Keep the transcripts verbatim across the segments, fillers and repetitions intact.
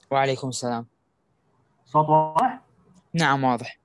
وعليكم السلام. صوت واضح؟ نعم واضح.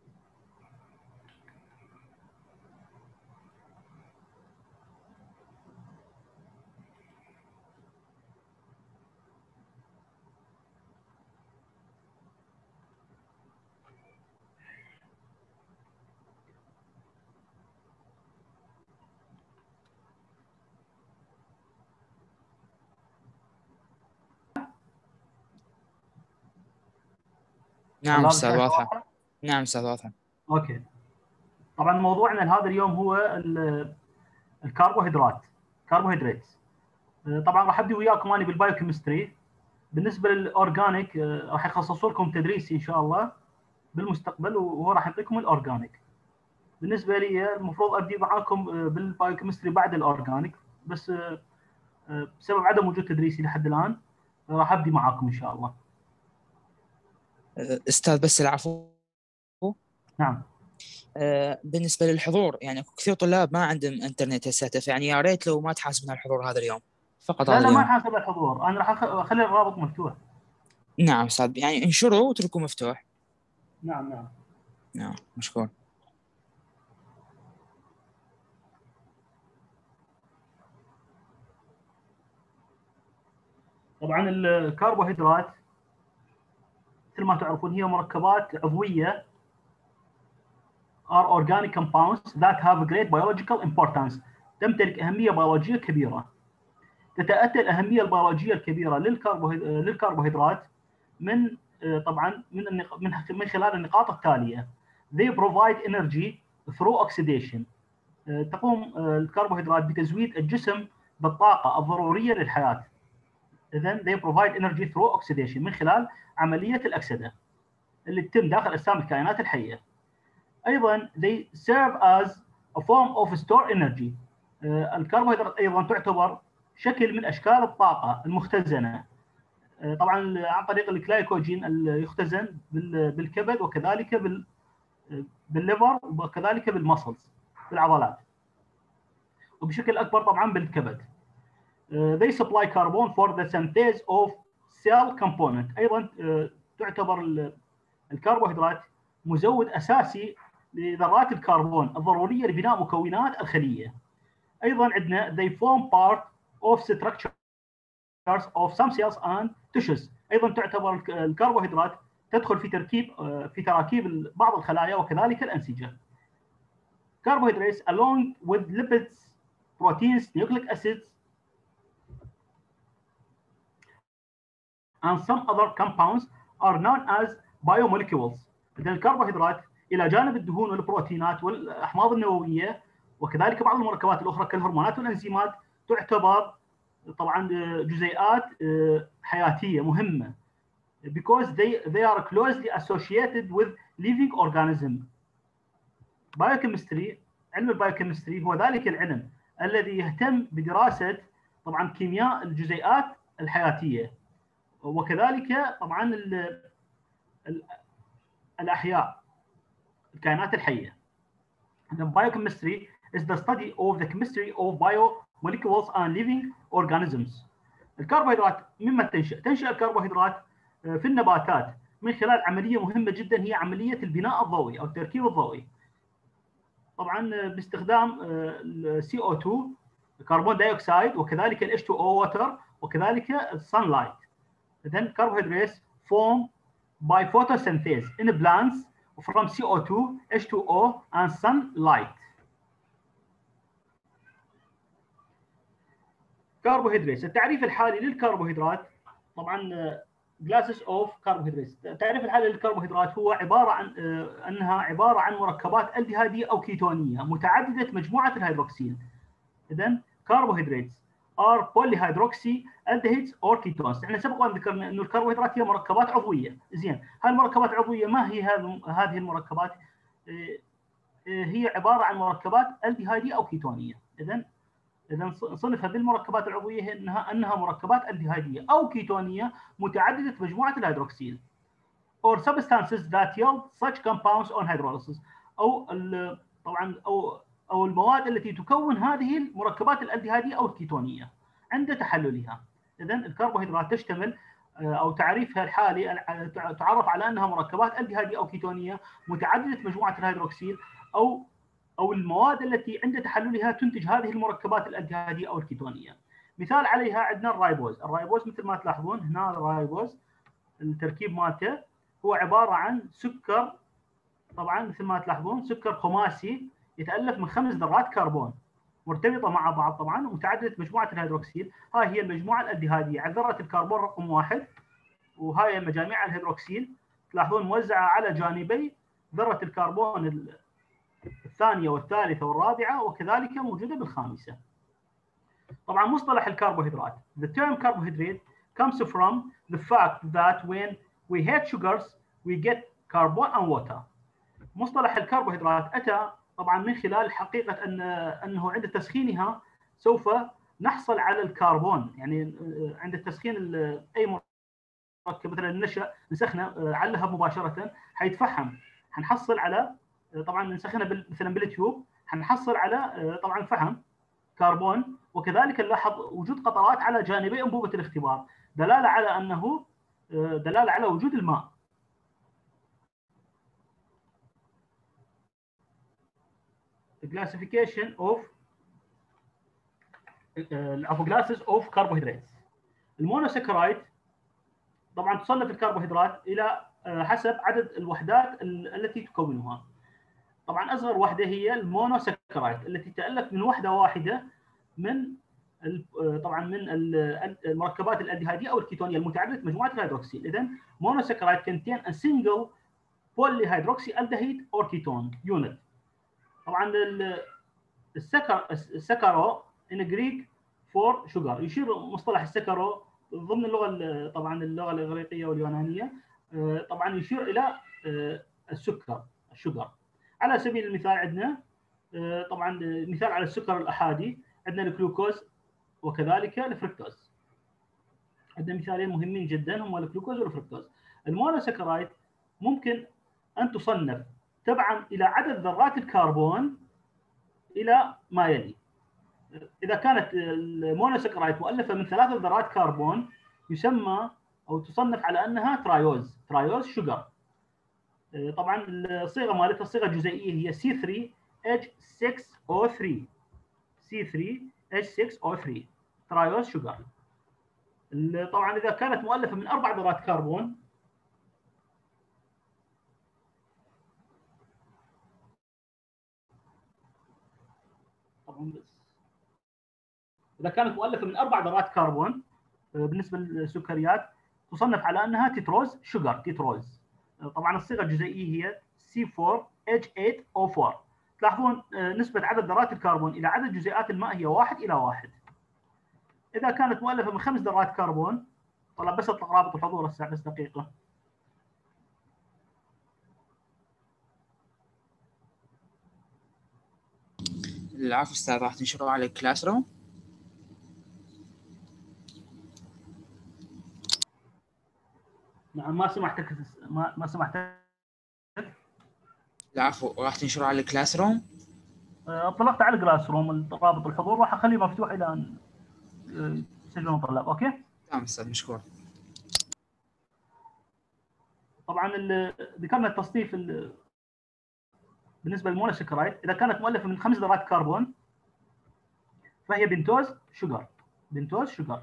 نعم طلاب أستاذ الشاشة واضحة. واضحة؟ نعم أستاذ واضحة. اوكي. طبعا موضوعنا لهذا اليوم هو ال- الكربوهيدرات كربوهيدرات. آه، طبعا راح ابدي وياكم انا بالبايوكيمستري. بالنسبه للاورجانيك آه، راح يخصصوا لكم تدريسي ان شاء الله بالمستقبل، وهو راح يعطيكم الاورجانيك. بالنسبه لي المفروض ابدي معاكم آه، بالبايوكيمستري بعد الاورجانيك، بس آه، آه، بسبب عدم وجود تدريسي لحد الان آه، راح ابدي معاكم ان شاء الله. أه، أستاذ بس العفو. نعم. أه، بالنسبة للحضور يعني كثير طلاب ما عندهم إنترنت هسه، فيعني يا ريت لو ما تحاسبنا الحضور هذا اليوم، فقط لا هذا لا، ما اليوم. حاسب الحضور، انا راح أخ- اخلي الرابط مفتوح. نعم أستاذ، يعني انشروا واتركوا مفتوح. نعم نعم. نعم مشكور. طبعا الكربوهيدرات مثل ما تعرفون هي مركبات عضويه are organic compounds that have great biological importance. تمتلك أهمية بيولوجية كبيرة. تتأتى الأهمية البيولوجية الكبيرة للكربوهيدرات من طبعا من من من خلال النقاط التالية. They provide energy through oxidation. تقوم الكربوهيدرات بتزويد الجسم بالطاقة الضرورية للحياة. إذن they provide energy through oxidation من خلال عملية الأكسدة اللي تتم داخل أجسام الكائنات الحية. ايضا they serve as a form of store energy. الكربوهيدرات ايضا تعتبر شكل من اشكال الطاقه المختزنه، طبعا عن طريق الجلايكوجين اللي يختزن بالكبد وكذلك بالليفر وكذلك بالمسلز بالعضلات، وبشكل اكبر طبعا بالكبد. they supply carbon for the synthesis of cell component. ايضا تعتبر الكربوهيدرات مزود اساسي لذرات الكربون الضروريه لبناء مكونات الخليه. ايضا عندنا they form part of structures of some cells and tissues. ايضا تعتبر الكربوهيدرات تدخل في تركيب في تراكيب بعض الخلايا وكذلك الانسجه. Carbohydrates along with lipids, proteins, nucleic acids and some other compounds are known as biomolecules. إذن الكربوهيدرات إلى جانب الدهون والبروتينات والأحماض النووية وكذلك بعض المركبات الأخرى كالهرمونات والأنزيمات تعتبر طبعا جزيئات حياتية مهمة because they, they are closely associated with living organism. Biochemistry، علم البايوكيمستري هو ذلك العلم الذي يهتم بدراسة طبعا كيمياء الجزيئات الحياتية وكذلك طبعا ال ال الاحياء الكائنات الحيه. The biochemistry is the study of the chemistry of biomolecules and living organisms. الكربوهيدرات مما تنشأ؟ تنشأ الكربوهيدرات في النباتات من خلال عمليه مهمه جدا هي عمليه البناء الضوئي او التركيب الضوئي. طبعا باستخدام السي او اثنين كربون دايوكسيد وكذلك ال إتش تو أو water وكذلك السانلايت. Then carbohydrates form by photosynthesis in plants from سي او اثنين, إتش تو أو and sunlight. كربوهيدرات. التعريف الحالي للكربوهيدرات طبعا classes of carbohydrates. التعريف الحالي للكربوهيدرات هو عباره عن انها عباره عن مركبات الدهاديه او كيتونيه متعدده مجموعه الهيدروكسيل. اذا carbohydrates are polyhydroxy aldehydes or ketones. احنا سبق وان ذكرنا انه الكربوهيدرات هي مركبات عضويه. زين، هالمركبات العضويه ما هي هذه المركبات؟ هي عباره عن مركبات الدهاديه او كيتونيه. اذا اذا صنفها بالمركبات العضويه انها انها مركبات الدهاديه او كيتونيه متعدده مجموعه الهيدروكسيل or substances that yield such compounds on hydrolysis. او طبعا او او المواد التي تكون هذه المركبات الالدهاديه او الكيتونيه عند تحللها. اذا الكربوهيدرات تشتمل او تعريفها الحالي تعرف على انها مركبات الدهاديه او كيتونيه متعدده مجموعه الهيدروكسيل او او المواد التي عند تحللها تنتج هذه المركبات الالدهاديه او الكيتونيه. مثال عليها عندنا الرايبوز، الرايبوز مثل ما تلاحظون هنا الرايبوز التركيب مالته هو عباره عن سكر، طبعا مثل ما تلاحظون سكر خماسي يتالف من خمس ذرات كربون مرتبطه مع بعض طبعا ومتعدده مجموعه الهيدروكسيل. هاي هي المجموعه الالدهاديه على ذره الكربون رقم واحد، وهاي مجاميع الهيدروكسيل تلاحظون موزعه على جانبي ذره الكربون الثانيه والثالثه والرابعه وكذلك موجوده بالخامسه. طبعا مصطلح الكربوهيدرات. The term carbohydrate comes from the fact that when we add sugars we get carbon and water. مصطلح الكربوهيدرات اتى طبعا من خلال حقيقه ان انه عند تسخينها سوف نحصل على الكربون، يعني عند تسخين اي مركب مثلا النشا نسخنه على اللهب مباشره حيتفحم، حنحصل على طبعا نسخنه مثلا بالتيوب حنحصل على طبعا فحم كربون، وكذلك نلاحظ وجود قطرات على جانبي انبوبه الاختبار دلاله على انه دلاله على وجود الماء. classification of of classes of carbohydrates. المونوسكرايد طبعا تصنف الكربوهيدرات الى حسب عدد الوحدات التي تكونها. طبعا اصغر وحده هي المونوسكرايد التي تتالف من وحده واحده من طبعا من المركبات الالدهاديه او الكيتونيه المتعدده مجموعه الهيدروكسيل. اذا monosaccharide contain a single polyhydroxyaldehyde or ketone unit. طبعا السكر السكرو in Greek for sugar، يشير مصطلح السكرو ضمن اللغه طبعا اللغه الاغريقيه واليونانيه طبعا يشير الى السكر الشجر. على سبيل المثال عندنا طبعا مثال على السكر الاحادي عندنا الجلوكوز وكذلك الفركتوز. عندنا مثالين مهمين جدا هما الجلوكوز والفركتوز. المونوسكرايد ممكن ان تصنف تبعا الى عدد ذرات الكربون الى ما يلي. اذا كانت المونوسكرايد مؤلفه من ثلاث ذرات كربون يسمى او تصنف على انها ترايوز ترايوز شوجر. طبعا الصيغه مالتها الصيغه الجزيئيه هي سي ثري اتش سكس او ثري سي ثري اتش سكس او ثري ترايوز شوجر. طبعا اذا كانت مؤلفه من اربع ذرات كربون طبعا بس اذا كانت مؤلفه من اربع ذرات كربون بالنسبه للسكريات تصنف على انها تيتروز شوجر تيتروز. طبعا الصيغه الجزيئيه هي سي فور اتش ثمانية او أربعة. تلاحظون نسبه عدد ذرات الكربون الى عدد جزيئات الماء هي واحد الى واحد. اذا كانت مؤلفه من خمس ذرات كربون طلع بس اطلق رابط الحضور هسه بس دقيقه. العفو استاذ، راح تنشره على الكلاس روم؟ نعم ما سمحتك ما ما سمحتك. العفو، راح تنشره على الكلاس روم؟ اطلقت على الكلاس روم رابط الحضور راح اخليه مفتوح الى ان يسجلون الطلاب. اوكي تمام استاذ مشكور. طبعا ذكرنا التصنيف بالنسبه للمونوسكرايد اذا كانت مؤلفه من خمس ذرات كربون فهي بنتوز شوجر بنتوز شوجر.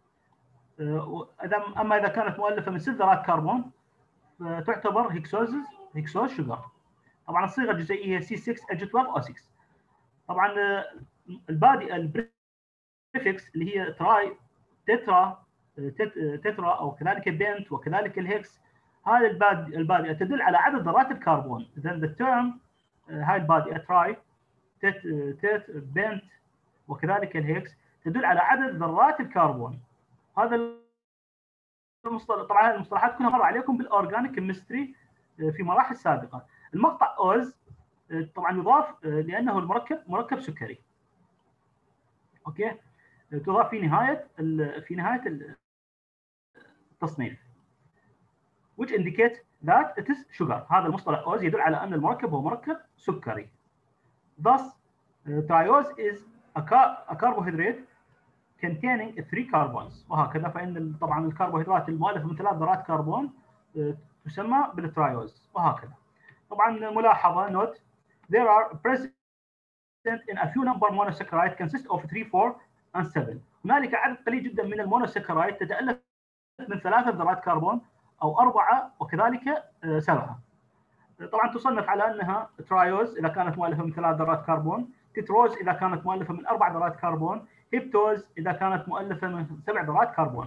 اذا اما اذا كانت مؤلفه من ست ذرات كربون تعتبر هيكسوز هيكسوز شوجر. طبعا الصيغه الجزيئيه هي سي ستة اتش اثناشر او ستة. طبعا البادئه البريفكس اللي هي تراي تترا تترا او كذلك بنت وكذلك الهكس، هذه البادئه البادئه تدل على عدد ذرات الكربون. اذا the term هاي البادئه تراي تت تت بنت وكذلك الهكس تدل على عدد ذرات الكربون. هذا المصطلح طبعا هذه المصطلحات كلها مر عليكم بالاورجانيك كيمستري في مراحل سابقه. المقطع اوز طبعا يضاف لانه المركب مركب سكري. اوكي تضاف في نهايه في نهايه التصنيف which indicates that it is sugar. هذا المصطلح اوز يدل على ان المركب هو مركب سكري. Thus triose is a, car a carbohydrate containing three carbons وهكذا. فإن طبعا الكربوهيدرات المؤلفة من ثلاث ذرات كربون تسمى بالترايوز وهكذا. طبعا ملاحظة note there are present in a few number monosaccharide consist of three, four and seven. هنالك عدد قليل جدا من المونوساكرايد تتألف من ثلاثة ذرات كربون أو أربعة وكذلك سبعة. طبعا تصنف على أنها ترايوز إذا كانت مؤلفة من ثلاث ذرات كربون، تتروز إذا كانت مؤلفة من أربع ذرات كربون، هيبتوز إذا كانت مؤلفة من سبع ذرات كربون.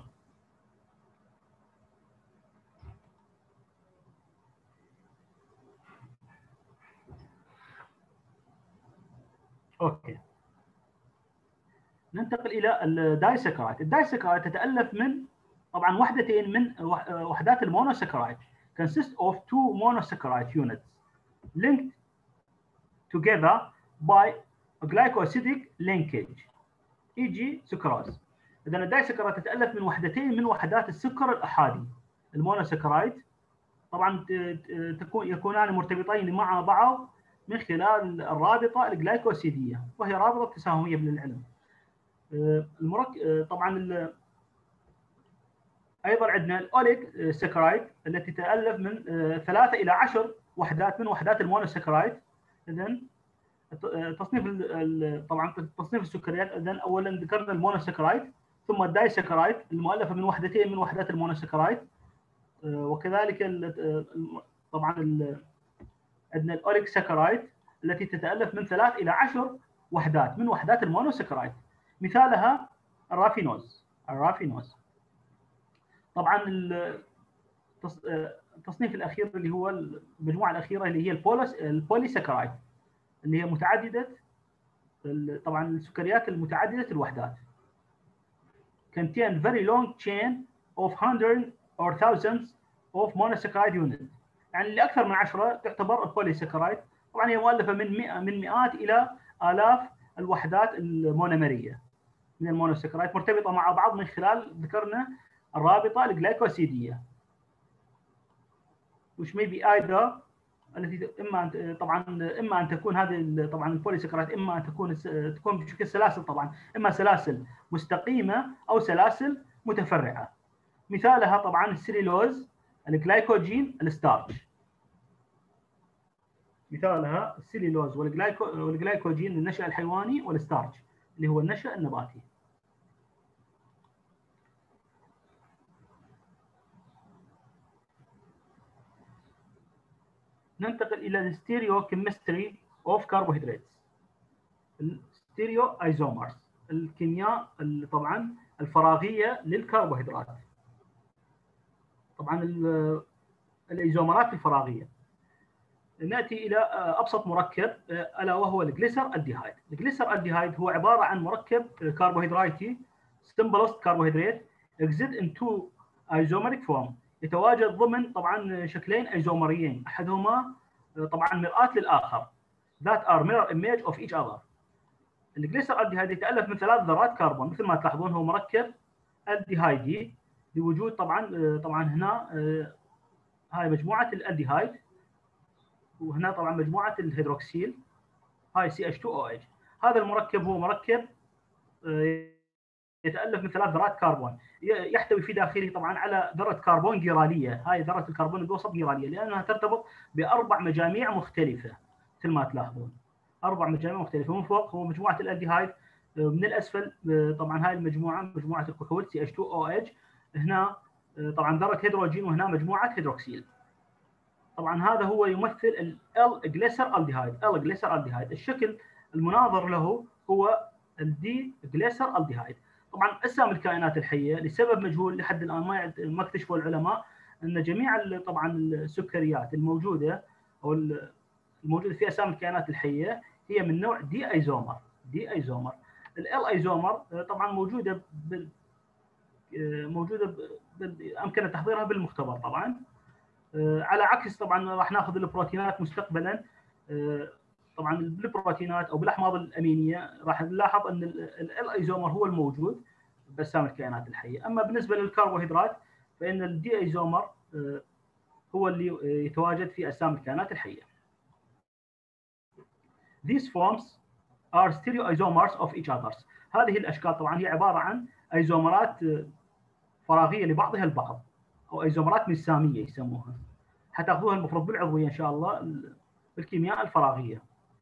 أوكي. ننتقل إلى الدايسكرايد. الدايسكرايد تتألف من طبعا وحدتين من وحدات المونوساكرايد consist of two monosaccharide units linked together by a glycosidic linkage إي جي سكراز. إذا الدايسكرايد تتألف من وحدتين من وحدات السكر الأحادي المونوساكرايد. طبعا تكون يكونان مرتبطين مع بعض من خلال الرابطة الجلايكوسيدية وهي رابطة تساهمية بالعلم. المركب طبعا ايضا عندنا الاوليك سكرايد التي تتالف من ثلاثة الى عشر وحدات من وحدات المونوساكرايد. اذا تصنيف طبعا تصنيف السكريات، اذا اولا ذكرنا المونوساكرايد ثم الدايسكرايد المؤلفه من وحدتين من وحدات المونوساكرايد، وكذلك طبعا عندنا الاوليك سكرايد التي تتالف من ثلاث الى عشر وحدات من وحدات المونوساكرايد، مثالها الرافينوز. الرافينوز طبعا التصنيف الاخير اللي هو المجموعه الاخيره اللي هي البوليس البوليساكرايد اللي هي متعدده طبعا السكريات المتعدده الوحدات contain very long chain of hundreds or thousands of monosaccharide units. يعني اللي اكثر من عشرة تعتبر البوليساكرايد. طبعا هي مؤلفه من مئة من مئات الى الاف الوحدات المونومريه من المونوساكرايد مرتبطه مع بعض من خلال ذكرنا الرابطه الجلايكوسيديه which may be either التي اما أن طبعا اما ان تكون هذه طبعا البوليساكرايد اما ان تكون تكون بشكل سلاسل، طبعا اما سلاسل مستقيمه او سلاسل متفرعه. مثالها طبعا السيلولوز، الجلايكوجين، الستارش. مثالها السيلولوز والجلايكو والجلايكوجين للنشأ الحيواني، والستارش اللي هو النشأ النباتي. ننتقل الى الستيريوكيمستري اوف كربوهيدرات. الستيريو ايزومرز، الكيمياء طبعا الفراغيه للكربوهيدرات. طبعا الايزومرات الفراغيه. ناتي الى ابسط مركب الا وهو الجليسر الديهايد. الجليسر الديهايد هو عباره عن مركب كربوهيدراتي simplest carbohydrate exist in two isomeric form. يتواجد ضمن طبعا شكلين ايزومريين، احدهما طبعا مرآة للاخر that are mirror image of each other. الجليسر الديهايد يتالف من ثلاث ذرات كربون، مثل ما تلاحظون هو مركب الديهايدي لوجود طبعا طبعا هنا هاي مجموعه الالديهايد وهنا طبعا مجموعه الهيدروكسيل هاي سي إتش تو أو إتش. هذا المركب هو مركب يتالف من ثلاث ذرات كربون، يحتوي في داخله طبعا على ذره كربون جيراليه. هاي ذره الكربون الوسط جيراليه لانها ترتبط باربع مجاميع مختلفه مثل ما تلاحظون، اربع مجاميع مختلفه. من فوق هو مجموعه الالديهايد، من الاسفل طبعا هاي المجموعه مجموعه الكحول سي إتش تو أو إتش، هنا طبعا ذره هيدروجين وهنا مجموعه هيدروكسيل. طبعا هذا هو يمثل ال جليسر الديهايد. ال جليسر الديهايد الشكل المناظر له هو الدي جليسر الديهايد. طبعا اسامي الكائنات الحيه لسبب مجهول لحد الان ما ما اكتشفوا العلماء ان جميع طبعا السكريات الموجوده او الموجوده في اسامي الكائنات الحيه هي من نوع دي ايزومر. دي ايزومر. ال ايزومر طبعا موجوده بال موجوده امكن تحضيرها بالمختبر طبعا، على عكس طبعا راح ناخذ البروتينات مستقبلا. طبعا بالبروتينات او بالاحماض الامينيه راح نلاحظ ان الايزومر هو الموجود باسامي الكائنات الحيه. اما بالنسبه للكربوهيدرات فان الدي ايزومر هو اللي يتواجد في اسامي الكائنات الحيه. These forms are stereoisomers of each other. هذه الاشكال طبعا هي عباره عن ايزومرات فراغيه لبعضها البعض، او ايزومرات مساميه يسموها، حتاخذوها المفروض بالعضويه ان شاء الله بالكيمياء الفراغيه.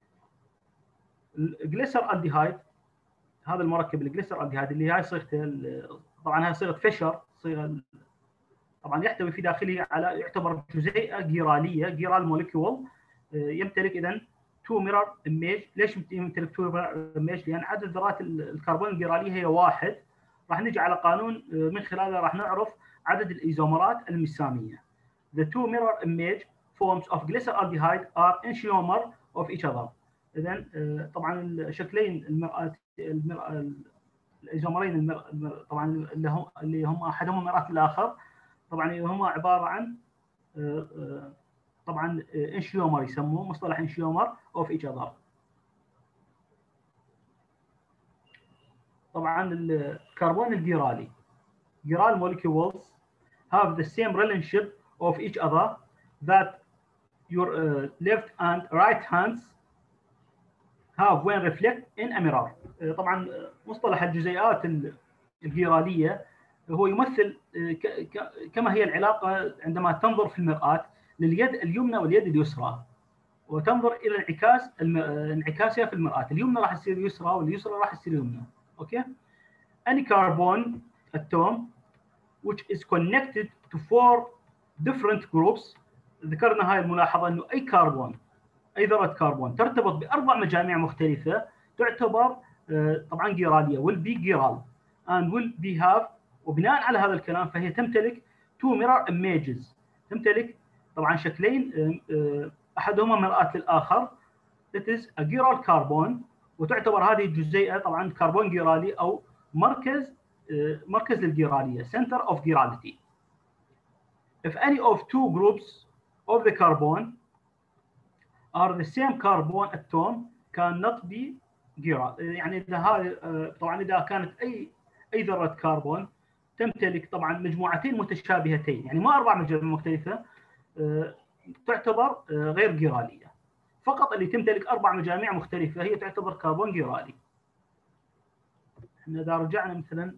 الجليسر الديهايد، هذا المركب الجليسر الديهايد اللي هاي صيغته طبعا هاي صيغه فيشر، صيغه طبعا يحتوي في داخله على يعتبر جزيئه جيراليه، جيرال موليكيول، يمتلك اذا تو ميرور ايميج. ليش يمتلك تو ميرور ايميج؟ لان عدد ذرات الكربون الجيراليه هي واحد. راح نجي على قانون من خلاله راح نعرف عدد الايزومرات المساميه. The two mirror image forms of glyceraldehyde are enantiomer of each other. اذا طبعا شكلين المرآة المرآة الايزومرين المر... طبعا اللي هم اللي هم احدهم مرآة الاخر، طبعا هم عباره عن طبعا انشيومر، يسموه مصطلح انشيومر اوف ايتش اذر. طبعا الكربون الجيرالي جيرال molecules have the same relationship of each other that your uh, left and right hands have when reflect in a mirror. طبعا مصطلح الجزيئات الجيراليه هو يمثل كما هي العلاقه عندما تنظر في المرآة لليد اليمنى واليد اليسرى، وتنظر الى انعكاس انعكاسها في المرآة، اليمنى راح تصير يسرى واليسرى راح تصير يمنى. اوكي. Any carbon atom which is connected to four different groups. ذكرنا هاي الملاحظه انه اي كربون اي ذره كربون ترتبط باربع مجاميع مختلفه تعتبر طبعا جيراليه، will be جيرال and will be have. وبناء على هذا الكلام فهي تمتلك two mirror images، تمتلك طبعا شكلين احدهما مرآة للاخر. It is a chiral carbon، وتعتبر هذه الجزيئه طبعا كربون جيرالي او مركز مركز للجيراليه، center of chirality. If any of two groups of the carbon are the same carbon atom cannot be chiral. يعني اذا هذه طبعا اذا كانت اي اي ذره كربون تمتلك طبعا مجموعتين متشابهتين، يعني ما اربع مجاميع مختلفه، تعتبر غير جيراليه. فقط اللي تمتلك اربع مجاميع مختلفه هي تعتبر كربون جيرالي. احنا اذا رجعنا مثلا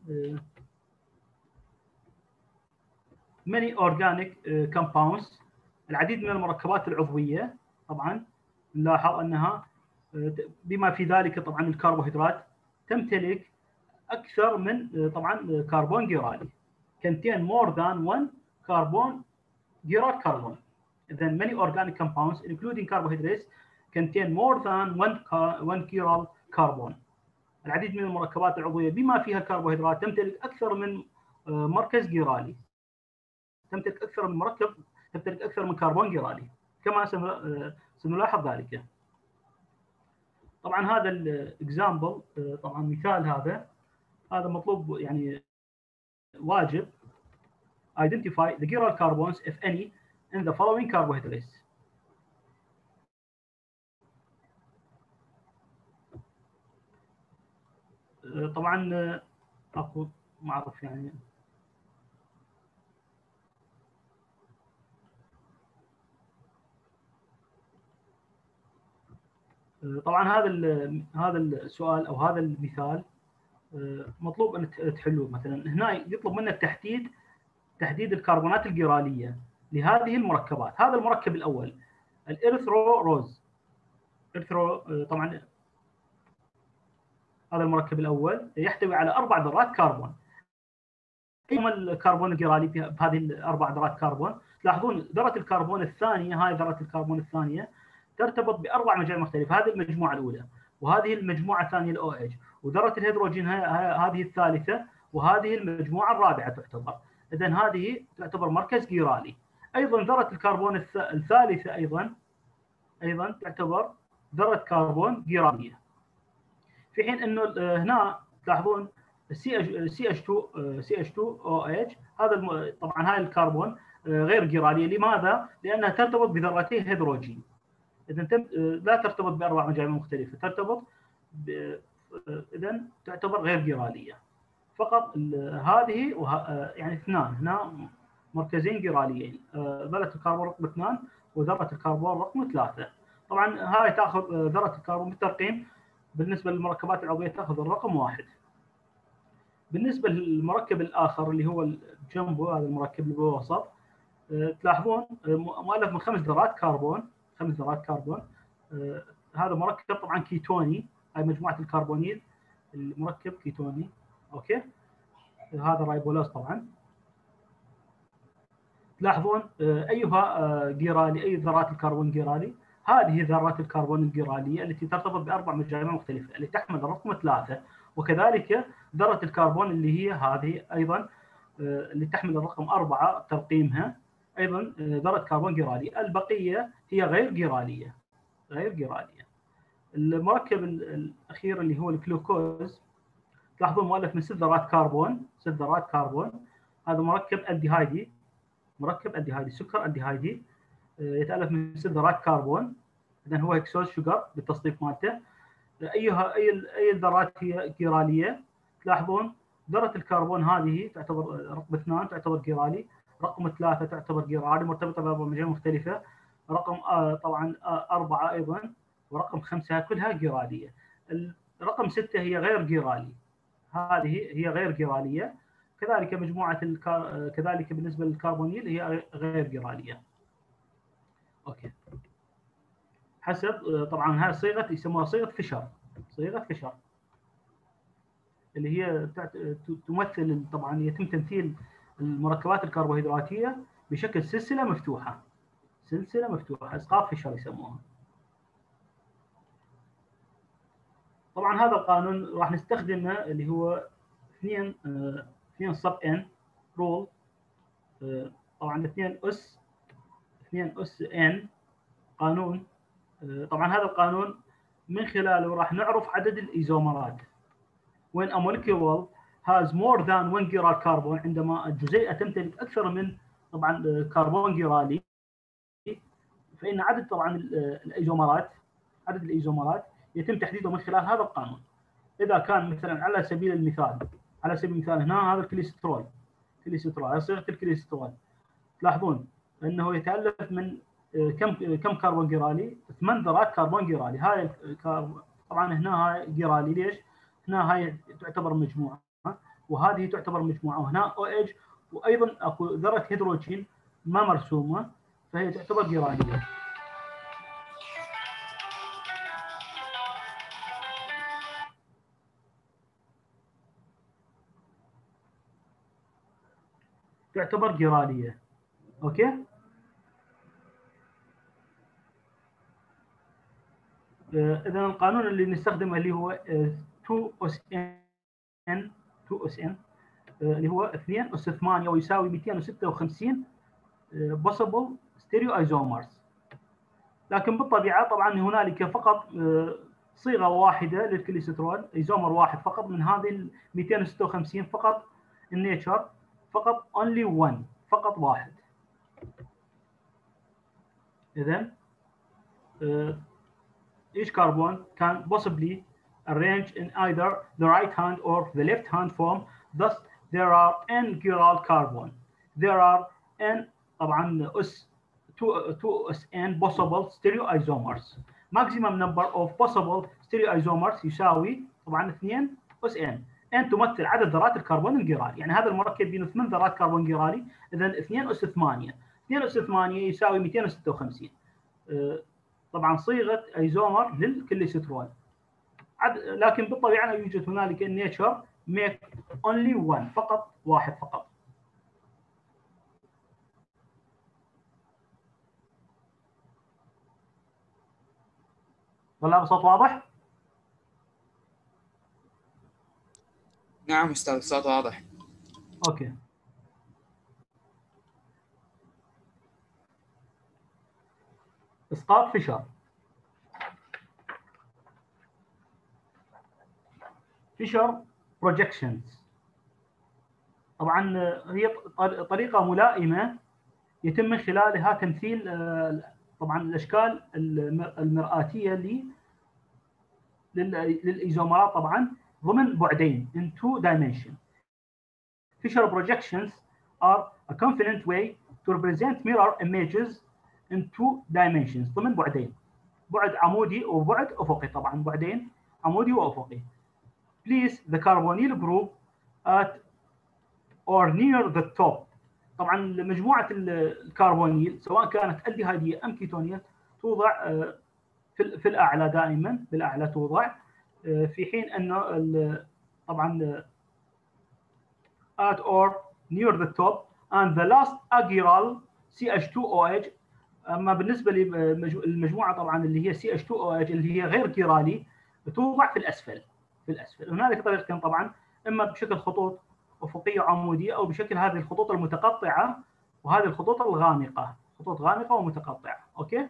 many organic compounds، العديد من المركبات العضويه طبعا نلاحظ انها بما في ذلك طبعا الكربوهيدرات تمتلك اكثر من طبعا كربون جيرالي، contain more than one carbon جيرال كربون. اذا many organic compounds including carbohydrates contain more than one one chiral carbon. العديد من المركبات العضويه بما فيها الكربوهيدرات تمتلك اكثر من مركز جيرالي، تمتلك اكثر من مركب، تمتلك اكثر من كربون جيرالي كما سنلاحظ ذلك. طبعا هذا الاكزامبل طبعا مثال هذا هذا مطلوب يعني واجب. Identify the chiral carbons if any in the following carbohydrates. طبعا اكو ما اعرف يعني طبعا هذا هذا السؤال او هذا المثال مطلوب ان تحلوه. مثلا هنا يطلب منك تحديد تحديد الكربونات الجيراليه لهذه المركبات. هذا المركب الاول الاريثرو روز، اريثرو طبعا هذا المركب الاول يحتوي على اربع ذرات كربون. ايهما الكربون الجيرالي بهذه الاربع ذرات كربون؟ تلاحظون ذره الكربون الثانيه، هاي ذره الكربون الثانيه ترتبط باربع مجاميع مختلفه، هذه المجموعه الاولى، وهذه المجموعه الثانيه الاو اتش، وذره الهيدروجين هذه الثالثه، وهذه المجموعه الرابعه تعتبر. اذا هذه تعتبر مركز جيرالي. ايضا ذره الكربون الثالثه ايضا ايضا تعتبر ذره كربون جيراليه. في حين انه هنا تلاحظون سي اتش اثنين سي اتش اثنين او اتش، هذا طبعا هاي الكربون غير جيراليه. لماذا؟ لانها ترتبط بذرتي هيدروجين. اذا لا ترتبط باربع مجاميع مختلفه، ترتبط اذا تعتبر غير جيراليه. فقط هذه وه... يعني اثنان هنا مركزين جيراليين، ذره الكربون رقم اثنان وذره الكربون رقم ثلاثه. طبعا هاي تاخذ ذره الكربون بالترقيم بالنسبه للمركبات العضويه تاخذ الرقم واحد. بالنسبه للمركب الاخر اللي هو جنبه، هذا المركب اللي بالوسط، تلاحظون مؤلف من خمس ذرات كربون، خمس ذرات كربون. هذا مركب طبعا كيتوني، هاي مجموعه الكربونيل، المركب كيتوني. اوكي، هذا رايبولاز طبعا. تلاحظون ايها جيرالي، اي ذرات الكربون جيرالي؟ هذه ذرات الكربون الجيراليه التي ترتبط باربع مجاميع مختلفه اللي تحمل الرقم ثلاثه، وكذلك ذره الكربون اللي هي هذه ايضا اللي تحمل الرقم أربعة ترقيمها، ايضا ذره كربون جيرالي. البقيه هي غير جيراليه، غير جيراليه. المركب الاخير اللي هو الجلوكوز، تلاحظون مؤلف من ست ذرات كربون، ست ذرات كربون. هذا مركب الديهايدي، مركب الديهايدي، سكر الديهايدي، يتالف من ست ذرات كربون، اذا هو هكسوز شوجر بالتصنيف مالته. ايها اي اي الذرات هي جيراليه؟ تلاحظون ذره الكربون هذه تعتبر رقم اثنان، تعتبر جيرالي. رقم ثلاثه تعتبر جيرالي، مرتبطه باربع مجاميع مختلفه. رقم آه طبعا آه اربعه ايضا، ورقم خمسه كلها جيراليه. رقم سته هي غير جيرالي، هذه هي غير جيراليه. كذلك مجموعه الكار... كذلك بالنسبه للكربونيل هي غير جيراليه. اوكي، حسب طبعا هاي صيغه يسموها صيغه فيشر، صيغه فيشر اللي هي تمثل طبعا يتم تمثيل المركبات الكربوهيدراتيه بشكل سلسله مفتوحه، سلسله مفتوحه، اسقاط فيشر يسموها. طبعا هذا القانون راح نستخدمه اللي هو اثنين اثنين صب ان رول، طبعا اثنين اس اثنين اس ان قانون. طبعا هذا القانون من خلاله راح نعرف عدد الايزومرات. when a molecule has more than one chiral carbon، عندما الجزيئه تمتلك اكثر من طبعا كربون جيرالي، فان عدد طبعا الايزومرات، عدد الايزومرات يتم تحديده من خلال هذا القانون. اذا كان مثلا على سبيل المثال، على سبيل المثال هنا هذا الكوليسترول، كوليسترول هذه صيغه الكوليسترول، تلاحظون انه يتالف من كم كم كربون جيرالي؟ ثمان ذرات كربون جيرالي. هاي طبعا هنا هاي جيرالي، ليش؟ هنا هاي تعتبر مجموعه وهذه تعتبر مجموعه، وهنا او اتش، وايضا اكو ذره هيدروجين ما مرسومه فهي تعتبر جيراليه. تعتبر جيراليه. اوكي، اذا القانون اللي نستخدمه اللي هو اثنين اس ان، اثنين اس ان اللي هو اثنين اس ثمانية ويساوي مئتين وستة وخمسين possible stereoisomers. لكن بالطبيعه طبعا هنالك فقط صيغه واحده للكوليسترول، ايزومر واحد فقط من هذه مئتين وستة وخمسين فقط النيتشر، فقط only one، فقط واحد. اذا each carbon can possibly arrange in either the right hand or the left hand form. Thus there are n chiral carbon. There are n طبعا اس two S n possible stereoisomers. Maximum number of possible stereoisomers يساوي طبعا اثنين اس n. n تمثل عدد ذرات الكربون الجيرالي، يعني هذا المركب بينه ثمان ذرات كربون جيرالي، اذا اثنين اس ثمانية، اثنين اس ثمانية يساوي مئتين وستة وخمسين. طبعا صيغه ايزومر للكوليسترول. لكن بالطبيعه يوجد هنالك النيتشر ميك اونلي one، فقط واحد فقط. ولا بصوت واضح؟ نعم استاذ، الصوت واضح. اوكي، اسقاط فيشر. فيشر بروجكشنز طبعا هي طريقه ملائمه يتم من خلالها تمثيل طبعا الاشكال المرآتيه للايزومرات طبعا ضمن بعدين in two dimension. Fisher projections are a convenient way to represent mirror images in two dimensions ضمن بعدين، بعد عمودي وبعد افقي، طبعا بعدين عمودي وافقي. Please the carbonyl group at or near the top. طبعا مجموعه الكربونيل سواء كانت الديهايديه ام كيتونيه توضع في في الاعلى دائما، بالاعلى توضع، في حين ان طبعا at or near the top and the last agiral سي إتش تو أو إتش. اما بالنسبه للمجموعه طبعا اللي هي سي إتش تو أو إتش اللي هي غير كيرالي توضع في الاسفل، في الاسفل. هنالك طريقتين طبعا، اما بشكل خطوط افقيه عموديه او بشكل هذه الخطوط المتقطعه وهذه الخطوط الغامقه، خطوط غامقه ومتقطعه. اوكي،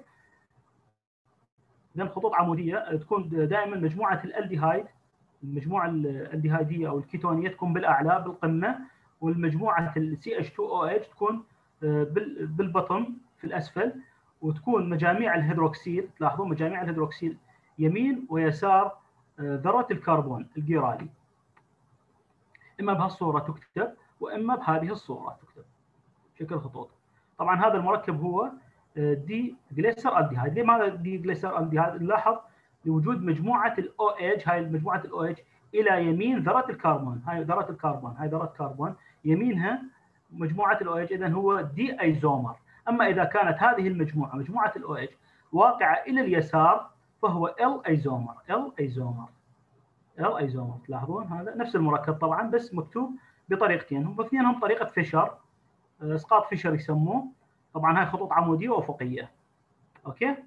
اذا خطوط عموديه تكون دائما مجموعه الالديهايد، المجموعه الالديهايديه او الكيتونيه تكون بالاعلى بالقمه، والمجموعه السي إتش تو أو إتش تكون بالبطن في الاسفل، وتكون مجاميع الهيدروكسيل، تلاحظون مجاميع الهيدروكسيل يمين ويسار ذرات الكربون الجيرالي. اما بهالصوره تكتب واما بهذه الصوره تكتب شكل خطوط. طبعا هذا المركب هو دي جليسر الديهايد. لماذا دي جليسر الديهايد؟ نلاحظ لوجود مجموعه الاو اتش، هاي مجموعه الاو اتش الى يمين ذره الكربون، هاي ذره الكربون، هاي ذره كربون يمينها مجموعه الاو اتش، اذا هو دي ايزومر. اما اذا كانت هذه المجموعه مجموعه الاو اتش واقعه الى اليسار فهو ال ايزومر، ال ايزومر، ال ايزومر. تلاحظون هذا نفس المركب طبعا بس مكتوب بطريقتين، هم اثنينهم طريقه فيشر، اسقاط فيشر يسموه. طبعا هاي خطوط عموديه وافقيه. اوكي،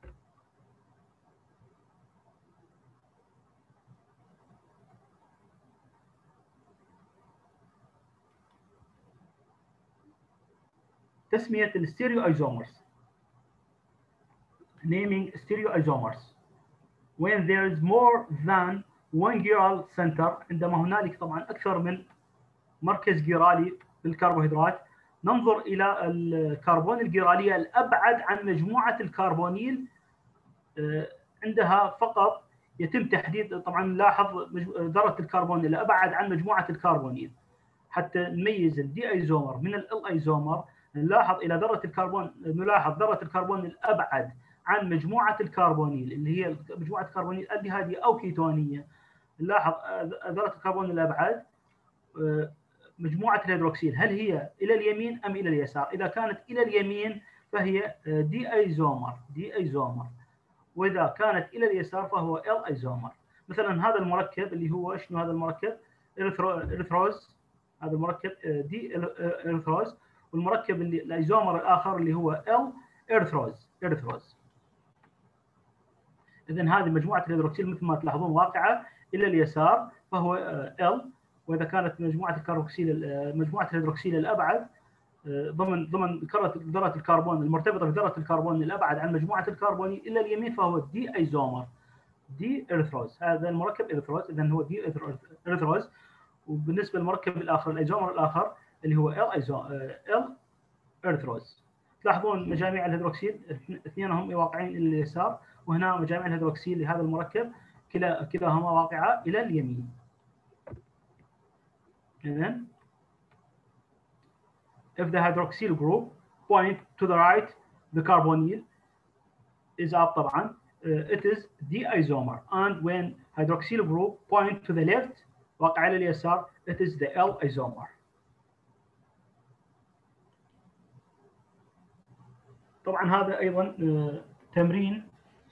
تسميه الستيريو ايزومرز. naming stereoisomers when there is more than one chiral center. عندما هنالك طبعا اكثر من مركز جيرالي بالكربوهيدرات ننظر الى الكربون الجيراليه الابعد عن مجموعه الكربونيل، عندها فقط يتم تحديد. طبعا نلاحظ ذره الكربون اللي ابعد عن مجموعه الكربونيل حتى نميز الدي ايزومر من ال ايزومر. نلاحظ الى ذره الكربون، نلاحظ ذره الكربون الابعد عن مجموعه الكربونيل اللي هي مجموعه الكربونيل الديهايديه او كيتونيه. نلاحظ ذره الكربون الابعد مجموعه الهيدروكسيل هل هي الى اليمين ام الى اليسار؟ اذا كانت الى اليمين فهي دي ايزومر، دي ايزومر، واذا كانت الى اليسار فهو ال ايزومر. مثلا هذا المركب اللي هو شنو هذا المركب؟ اريثروز، هذا المركب دي اريثروز، والمركب اللي الايزومر الاخر اللي هو ال اريثروز، اريثروز. اذا هذه مجموعه الهيدروكسيل مثل ما تلاحظون واقعه الى اليسار فهو ال، واذا كانت مجموعه الكربوكسيل مجموعه الهيدروكسيل الابعد ضمن ضمن ذره الكربون المرتبطه بذره الكربون الابعد عن مجموعه الكربون الى اليمين فهو دي ايزومر، دي اريثروز. هذا المركب اريثروز، اذا هو دي اريثروز. وبالنسبه للمركب الاخر الايزومر الاخر اللي هو ال ايزو ال اريثروز. تلاحظون مجاميع الهيدروكسيل اثنينهم واقعين الى اليسار، وهنا مجاميع الهيدروكسيل لهذا المركب كلا كلاهما واقعه الى اليمين. اذا if the hydroxyl group point to the right the carbonyl is up طبعا uh, it is the isomer, and when hydroxyl group point to the left واقع على اليسار it is the L isomer. طبعا هذا ايضا uh, تمرين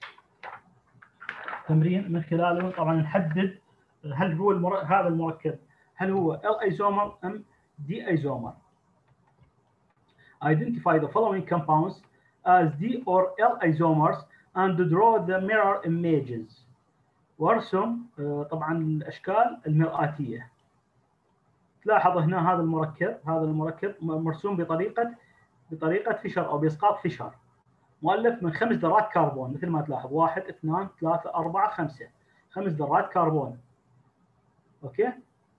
تمرين من خلاله طبعا نحدد هل هو المر... هذا المركب هل هو L isomer ام D isomer. Identify the following compounds as D or L isomers and draw the mirror images. وارسم طبعا الاشكال المرآتيه. تلاحظ هنا هذا المركب هذا المركب مرسوم بطريقه بطريقه فيشر او باسقاط فيشر، مؤلف من خمس ذرات كربون مثل ما تلاحظ، واحد اثنان ثلاثه اربعه خمسه، خمس ذرات كربون. اوكي.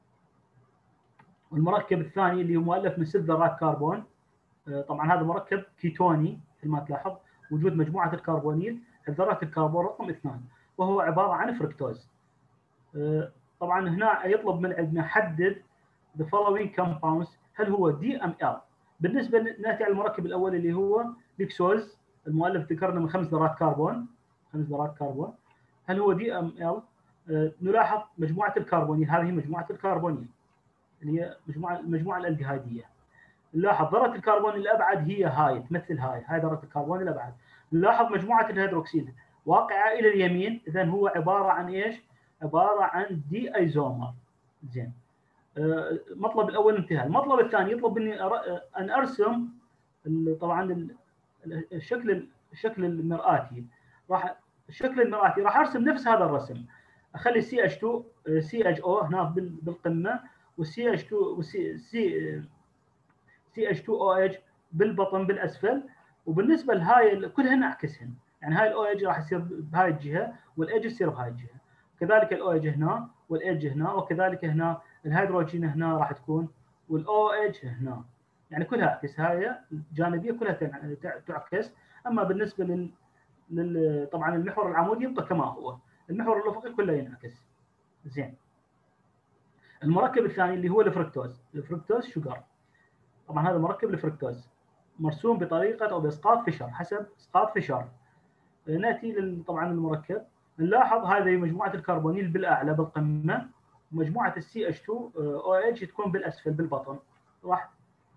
والمركب الثاني اللي هو مؤلف من ست ذرات كربون، طبعا هذا مركب كيتوني مثل ما تلاحظ، وجود مجموعه الكربونيل ذرات الكربون رقم اثنان، وهو عباره عن فركتوز. طبعا هنا يطلب من عندنا حدد the following compounds هل هو دي ام ال. بالنسبه ناتي على المركب الاول اللي هو بيكسوز، المؤلف ذكرنا من خمس ذرات كربون، خمس ذرات كربون، هل هو دي ام ال؟ نلاحظ مجموعه الكربونيل، هذه مجموعه الكربونيل. اللي هي مجموعه المجموعه الالدهايديه. نلاحظ ذره الكربون الابعد هي هاي، تمثل هاي هاي ذره الكربون الابعد. نلاحظ مجموعه الهيدروكسيل واقعه الى اليمين، اذا هو عباره عن ايش؟ عباره عن دي ايزومر. زين. المطلب الاول انتهى. المطلب الثاني يطلب مني ان ارسم طبعا الشكل الشكل المرآتي. راح الشكل المرآتي راح ارسم نفس هذا الرسم. اخلي سي اتش تو سي اتش او هنا بالقمه، والسي اتش تو والسي سي سي اتش تو او اتش بالبطن بالاسفل. وبالنسبه لهاي كلهن اعكسهن، يعني هاي الاو اتش راح يصير بهاي الجهه والايدج يصير بهاي الجهه، كذلك الاو اتش هنا والايدج هنا، وكذلك هنا الهيدروجين هنا راح تكون والاو اتش هنا، يعني كلها اعكس. هاي الجانبيه كلها تعكس. اما بالنسبه لل, لل... طبعا المحور العمودي يبقى كما هو، المحور الافقي كله ينعكس. زين. المركب الثاني اللي هو الفركتوز. الفركتوز شوجر، طبعا هذا مركب الفركتوز مرسوم بطريقه او باسقاط فيشر، حسب اسقاط فيشر. ناتي طبعا المركب، نلاحظ هذه مجموعه الكربونيل بالاعلى بالقمه، ومجموعه السي اتش تو او اتش تكون بالاسفل بالبطن. راح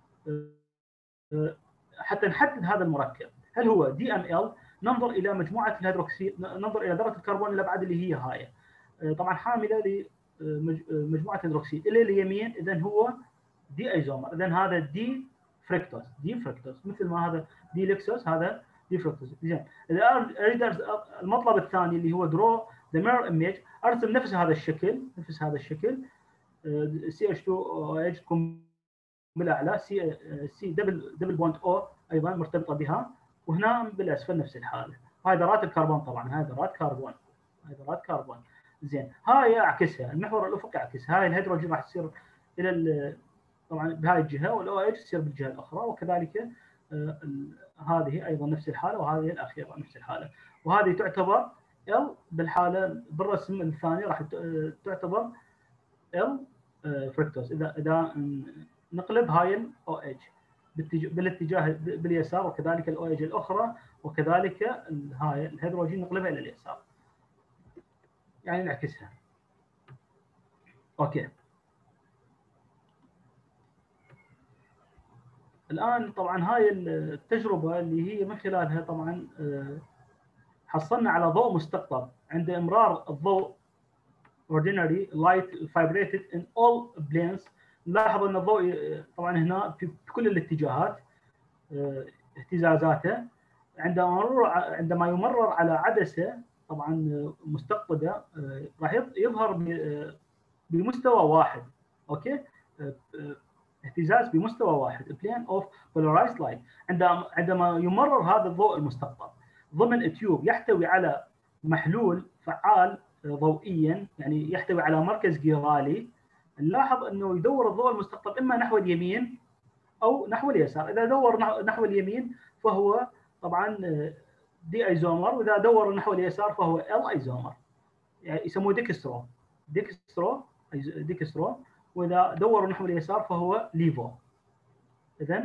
حتى نحدد هذا المركب هل هو دي ام ال، ننظر الى مجموعه الهيدروكسيد، ننظر الى ذره الكربون الابعد اللي هي هاي، طبعا حامله لمجموعه الهيدروكسيد الى اليمين، اذا هو دي ايزومر، اذا هذا دي فركتوز دي فركتوز مثل ما هذا دي لكسوس، هذا دي فركتوز. زين. اذا اريد المطلب الثاني اللي هو درو ذا ميرور ايمج، ارسم نفس هذا الشكل نفس هذا الشكل سي اتش تو او اتش تكون بالاعلى، سي سي دبل دبل بوند او ايضا مرتبطه بها، وهنا بالاسفل نفس الحاله. هاي ذرات الكربون، طبعا هاي ذرات كربون هاي ذرات كربون. زين. هاي اعكسها، المحور الافقي اعكسها، هاي الهيدروجين راح تصير الى طبعا بهاي الجهه، والاو اتش تصير بالجهه الاخرى، وكذلك آه هذه ايضا نفس الحاله، وهذه الاخيره نفس الحاله، وهذه تعتبر ال بالحاله بالرسم الثاني راح تعتبر ال فركتوز. اذا اذا نقلب هاي الاو اتش بالاتجاه باليسار، وكذلك الاو اتش الاخرى، وكذلك هاي الهيدروجين نقلبها الى اليسار، يعني نعكسها. اوكي. الان طبعا هاي التجربه اللي هي من خلالها طبعا حصلنا على ضوء مستقطب عند امرار الضوء ordinary light vibrated in all planes. نلاحظ ان الضوء طبعا هنا في كل الاتجاهات اهتزازاته، عندما يمرر عندما يمرر على عدسه طبعا مستقطبه راح يظهر بمستوى واحد. اوكي، اهتزاز بمستوى واحد plane of polarized light. عندما عندما يمرر هذا الضوء المستقطب ضمن تيوب يحتوي على محلول فعال ضوئيا، يعني يحتوي على مركز جيرالي، نلاحظ انه يدور الضوء المستقطب اما نحو اليمين او نحو اليسار. اذا دور نحو اليمين فهو طبعا دي ايزومر، واذا دور نحو اليسار فهو ال ايزومر، يعني يسموه ديكسترو ديكسترو ديكسترو واذا دوروا نحو اليسار فهو ليفو. اذا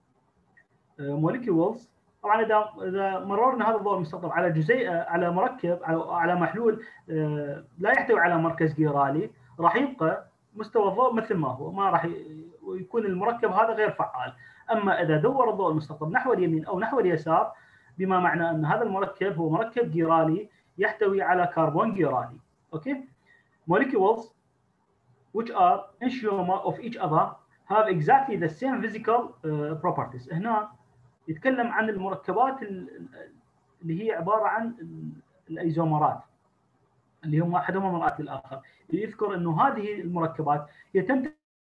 موليكيولز، طبعا اذا اذا مررنا هذا الضوء المستقطب على جزيء على مركب على على محلول لا يحتوي على مركز جيرالي، راح يبقى مستوى الضوء مثل ما هو، ما راح يكون المركب هذا غير فعال. اما اذا دور الضوء المستقطب نحو اليمين او نحو اليسار، بما معنى ان هذا المركب هو مركب جيرالي يحتوي على كربون جيرالي. اوكي. molecules which are enantiomer of each other have exactly the same physical uh, properties. هنا يتكلم عن المركبات اللي هي عباره عن الايزومرات اللي هم احدهما مرآة للاخر. يذكر انه هذه المركبات هي تمتلك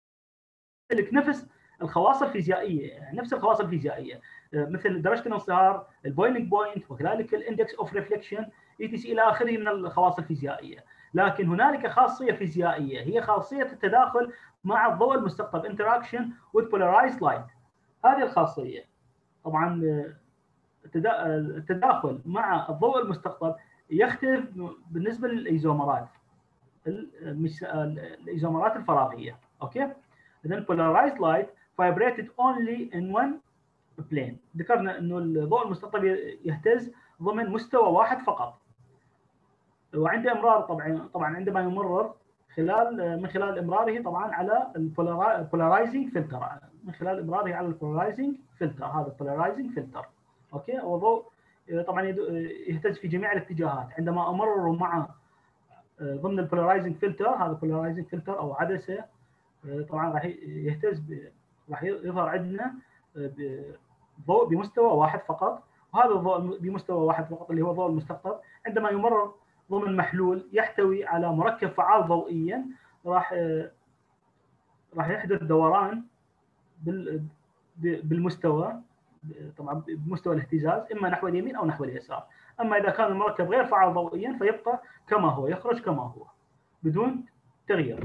نفس الخواص الفيزيائيه، يعني نفس الخواص الفيزيائيه مثل درجه الانصهار، البويلينج بوينت، وكذلك الاندكس اوف ريفليكشن اي تي سي الى اخره من الخواص الفيزيائيه. لكن هنالك خاصيه فيزيائيه هي خاصيه التداخل مع الضوء المستقطب interaction with polarized light. هذه الخاصيه طبعا التداخل مع الضوء المستقطب يختلف بالنسبه للايزومرات الايزومرات الفراغيه. اوكي. اذا polarized light vibrated only in one plane. ذكرنا انه الضوء المستقطب يهتز ضمن مستوى واحد فقط، وعند امرار طبعا طبعا عندما يمرر خلال من خلال امراره طبعا على البولارايزنج فلتر، من خلال امراره على البولارايزنج فلتر. هذا البولارايزنج فلتر اوكي. والضوء طبعا يهتز في جميع الاتجاهات. عندما امرر مع ضمن البولارايزنج فلتر، هذا البولارايزنج فلتر او عدسه طبعا راح يهتز، راح يظهر عندنا ضوء بمستوى واحد فقط، وهذا الضوء بمستوى واحد فقط اللي هو الضوء المستقطب عندما يمرر ضمن محلول يحتوي على مركب فعال ضوئيا، راح راح يحدث دوران بالمستوى طبعا بمستوى الاهتزاز اما نحو اليمين او نحو اليسار. اما اذا كان المركب غير فعال ضوئيا فيبقى كما هو، يخرج كما هو بدون تغيير.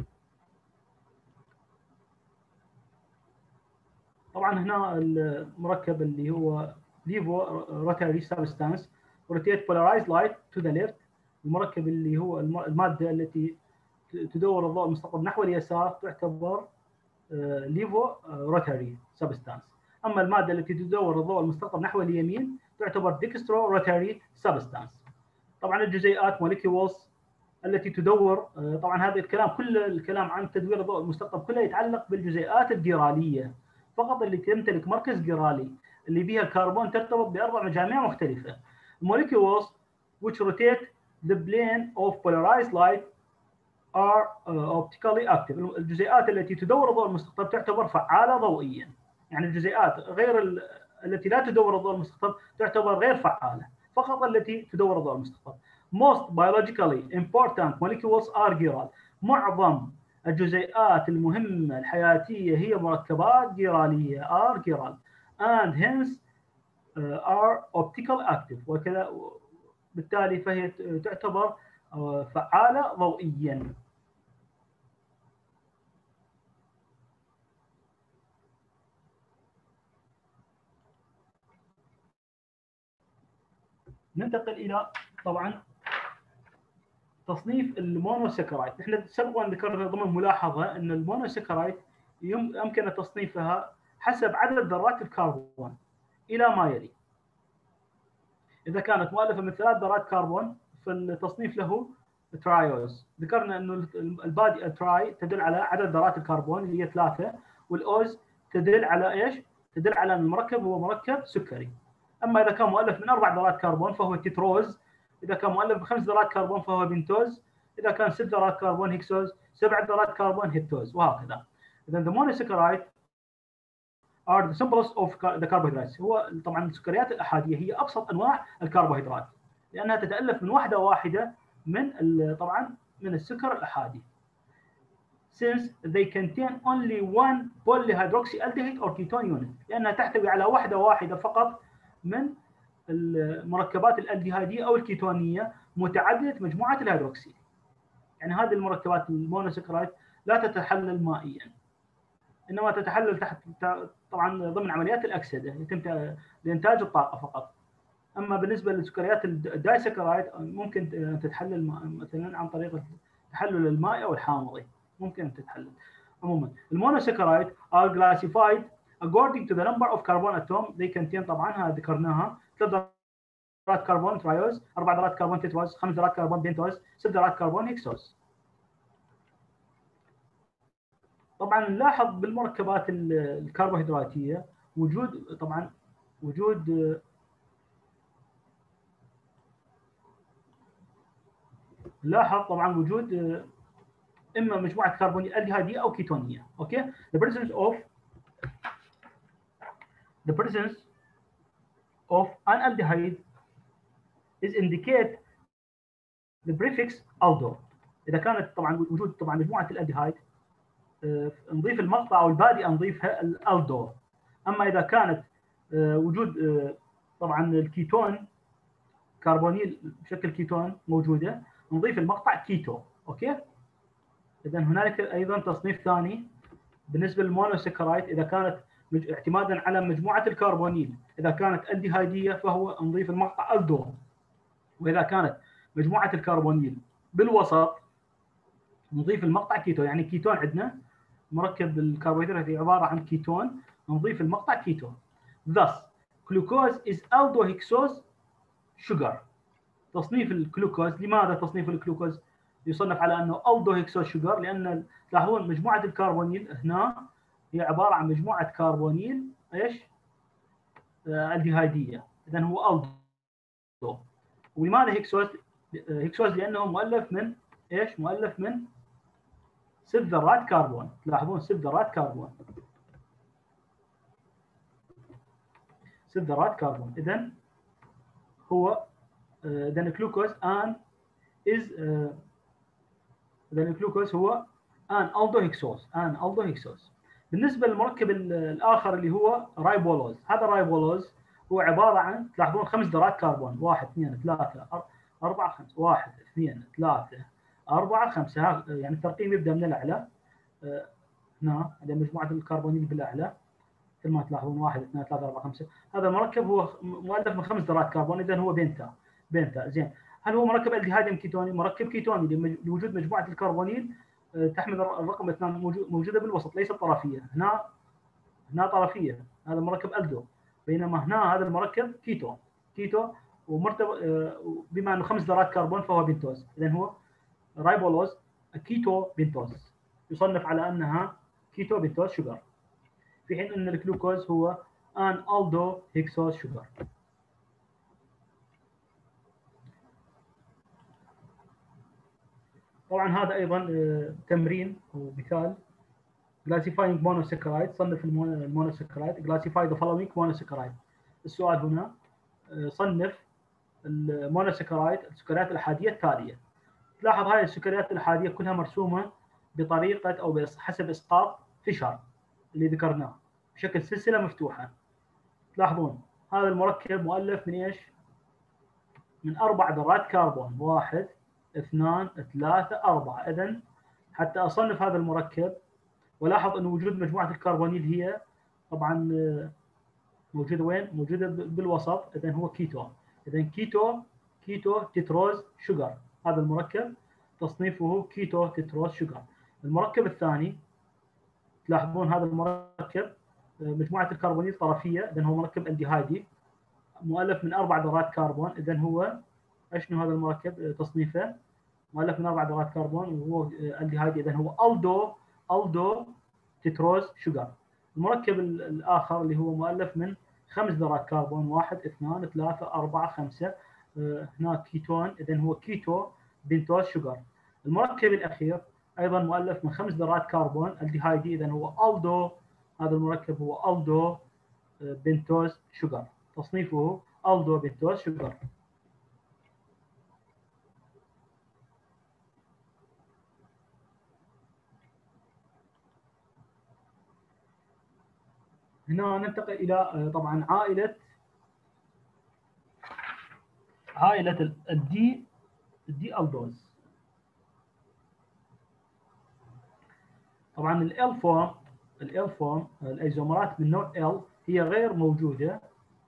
طبعا هنا المركب اللي هو ليفو روتاري سبستانس روتيت بولارايزد لايت تو ذا ليفت، المركب اللي هو الماده التي تدور الضوء المستقطب نحو اليسار تعتبر ليفو روتاري سبستانس. اما الماده التي تدور الضوء المستقطب نحو اليمين تعتبر ديكسترو روتاري سبستانس. طبعا الجزيئات موليكيولز التي تدور، طبعا هذا الكلام كل الكلام عن تدوير الضوء المستقطب كله يتعلق بالجزيئات الجراليه فقط، اللي تمتلك مركز جرالي اللي بها الكربون ترتبط باربع مجاميع مختلفه. molecules which rotate the plane of polarized light are uh, optically active. الجزيئات التي تدور الضوء المستقطب تعتبر فعاله ضوئيا، يعني الجزيئات غير ال... التي لا تدور الضوء المستقطب تعتبر غير فعاله، فقط التي تدور الضوء المستقطب. Most biologically important molecules are chiral. معظم الجزيئات المهمة الحياتية هي مركبات جيرالية are chiral and hence uh, are optical active، وكذا بالتالي فهي تعتبر uh, فعالة ضوئيا. ننتقل إلى طبعا تصنيف المونوسكرايت. نحن سبقا ذكرنا ضمن ملاحظه ان المونوسكرايت يمكن تصنيفها حسب عدد ذرات الكربون الى ما يلي. اذا كانت مؤلفه من ثلاث ذرات كربون فالتصنيف له ترايوز. ذكرنا انه البادي تراي تدل على عدد ذرات الكربون اللي هي ثلاثه، والاوز تدل على ايش؟ تدل على ان المركب هو مركب سكري. اما اذا كان مؤلف من اربع ذرات كربون فهو تتروز، إذا كان مؤلف بخمس ذرات كربون فهو بنتوز، إذا كان ست ذرات كربون هيكسوز، سبع ذرات كربون هيبتوز، وهكذا. إذا the monosaccharide are the simplest of the carbohydrates. هو طبعا السكريات الأحادية هي أبسط أنواع الكربوهيدرات لأنها تتألف من وحدة واحدة من طبعا من السكر الأحادي. Since they contain only one polyhydroxyaldehyde or ketone unit، لأنها تحتوي على وحدة واحدة فقط من المركبات الالديهايديه او الكيتونيه متعدده مجموعات الهيدروكسي. يعني هذه المركبات المونوسكرايت لا تتحلل مائيا، انما تتحلل تحت طبعا ضمن عمليات الاكسده يتم لانتاج الطاقه فقط. اما بالنسبه للسكريات الدايسكرايت ممكن تتحلل مثلا عن طريق التحلل المائي او الحامضي، ممكن تتحلل. عموما المونوسكرايت are classified according to the number of carbon atom they contain. طبعا هذا ذكرناها، ثلاث ذرات كربون ترايوز، اربع ذرات كربون تتروز، خمس ذرات كربون بنتوز، ست ذرات كربون هيكسوز. طبعا نلاحظ بالمركبات الكربوهيدراتيه وجود طبعا وجود نلاحظ طبعا وجود اما مجموعه كربونيه الديهايديه او كيتونيه. اوكي. the presence of the presence of an aldehyde is indicate the prefix aldo. اذا كانت طبعا وجود طبعا مجموعه الالديهايد نضيف المقطع او البادئه نضيفها الالدو. اما اذا كانت وجود طبعا الكيتون كربونيل بشكل كيتون موجوده نضيف المقطع كيتو. اوكي. اذا هنالك ايضا تصنيف ثاني بالنسبه للمونوسكرايت، اذا كانت اعتمادا على مجموعه الكربونيل، اذا كانت الديهايديه فهو نضيف المقطع الدو، واذا كانت مجموعه الكربونيل بالوسط نضيف المقطع كيتو. يعني كيتون عندنا مركب الكربوهيدرات عباره عن كيتون نضيف المقطع كيتو. Thus glucose is aldohexose sugar. تصنيف الجلوكوز، لماذا تصنيف الجلوكوز يصنف على انه الدو هيكسوز شوجر، لان تلاحظون مجموعه الكربونيل هنا هي عباره عن مجموعه كربونيل ايش؟ آه الديهايديه، اذا هو الدو. ولماذا هيكسوز؟ هيكسوز لانه مؤلف من ايش؟ مؤلف من ست ذرات كربون، تلاحظون ست ذرات كربون، ست ذرات كربون، اذا هو اذا الجلوكوز ان از اذا الجلوكوز هو ان الدو هيكسوز، ان الدو هيكسوز. بالنسبه للمركب الاخر اللي هو رايبولوز، هذا الرايبولوز هو عباره عن تلاحظون خمس ذرات كربون، واحد اثنين ثلاثه اربعه خمسه، واحد اثنين ثلاثه اربعه خمسه، يعني الترقيم يبدا من الاعلى هنا، هذه مجموعه الكربونيل بالاعلى مثل ما تلاحظون واحد اثنين ثلاثه اربعه خمسه. هذا المركب هو مؤلف من خمس ذرات كربون، اذا هو بنتا بنتا زين. هل هو مركب الديهايد ام كيتوني؟ مركب كيتوني لوجود مجموعه الكربونيل تحمل الرقم اثنان موجوده بالوسط ليست طرفيه، هنا هنا طرفيه، هذا مركب الدو، بينما هنا هذا المركب كيتو كيتو ومرتبط بما انه خمس ذرات كربون فهو بنتوز، اذا هو رايبولوز كيتو بنتوز، يصنف على انها كيتو بنتوز شوجر، في حين ان الجلوكوز هو ان الدو هيكسوز شوجر. طبعا هذا ايضا تمرين او مثال classifying monosaccharide، صنف المونوسكرايد، classify the following monosaccharide. السؤال هنا صنف المونوسكرايد السكريات الأحادية التالية. تلاحظ هاي السكريات الأحادية كلها مرسومة بطريقة أو حسب إسقاط فيشر اللي ذكرناه بشكل سلسلة مفتوحة. تلاحظون هذا المركب مؤلف من ايش؟ من أربع ذرات كربون، واحد اثنان ثلاثة أربعة. إذن حتى أصنف هذا المركب ولاحظ أن وجود مجموعة الكربونيل هي طبعا موجودة وين؟ موجودة بالوسط، إذن هو كيتو. إذن كيتو كيتو تتروز شوجر، هذا المركب تصنيفه كيتو تتروز شوجر. المركب الثاني تلاحظون هذا المركب مجموعة الكربونيل طرفية، إذن هو مركب الديهايدي مؤلف من أربع ذرات كربون، إذن هو شنو هذا المركب تصنيفه؟ مؤلف من أربع ذرات كربون وهو الديهايدي، إذن هو الدو الدو تتروز شوجر. المركب الآخر اللي هو مؤلف من خمس ذرات كربون، واحد اثنان ثلاثة أربعة خمسة، هنا كيتون، إذن هو كيتو بنتوز شوجر. المركب الأخير أيضا مؤلف من خمس ذرات كربون الديهايدي، إذن هو الدو، هذا المركب هو الدو بنتوز شوجر، تصنيفه الدو بنتوز شوجر. هنا ننتقل إلى طبعا عائلة عائلة الدي الدي الدوز. طبعا ال فورم ال فورم الايزومرات من نوع L هي غير موجودة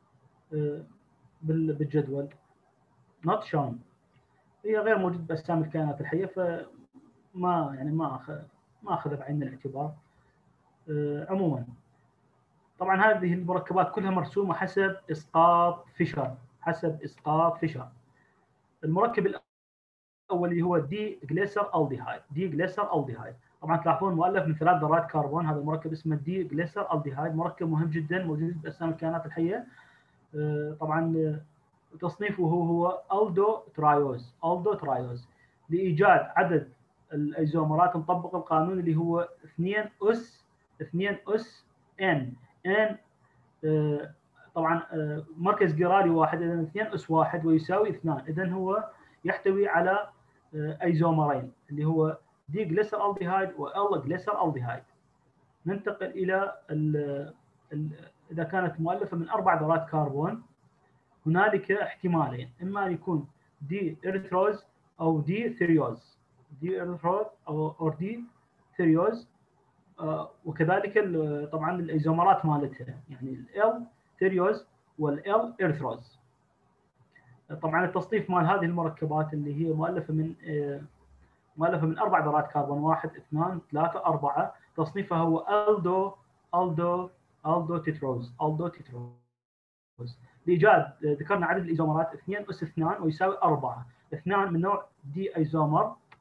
بالجدول، not shown، هي غير موجودة بأجسام الكائنات الحية، فما يعني ما أخذ ما أخذ بعين الاعتبار. عموما طبعا هذه المركبات كلها مرسومة حسب إسقاط فيشر، حسب إسقاط فيشر. المركب الأول اللي هو دي جليسر الديهايد، دي جليسر الديهايد، طبعا تلاحظون مؤلف من ثلاث ذرات كربون، هذا المركب اسمه دي جليسر الديهايد، مركب مهم جدا موجود بأجسام الكائنات الحية. طبعا تصنيفه هو الدو ترايوز، الدو ترايوز. لإيجاد عدد الأيزومرات نطبق القانون اللي هو اثنين أس اثنين أس ان ان طبعا مركز جرالي واحد، اذا اثنين أس واحد ويساوي اثنان، اذا هو يحتوي على ايزومرين اللي هو دي جليسر الديهايد وال جليسر الديهايد. ننتقل الى ال ال اذا كانت مؤلفه من اربع ذرات كربون، هنالك احتمالين، اما ان يكون دي اريثروز او دي ثيريوز، دي اريثروز او اور دي ثيريوز. آه وكذلك طبعا الايزومرات مالتها، يعني ال ثيريوز والال اريثروز. طبعا التصنيف مال هذه المركبات اللي هي مؤلفه من آه مؤلفه من اربع ذرات كربون، واحد اثنان ثلاثه اربعه، تصنيفها هو الدو الدو الدو تتروز، الدو تتروز. لايجاد ذكرنا عدد الايزومرات اثنين اس اثنان ويساوي أربعة، اثنان من نوع دي ايزومر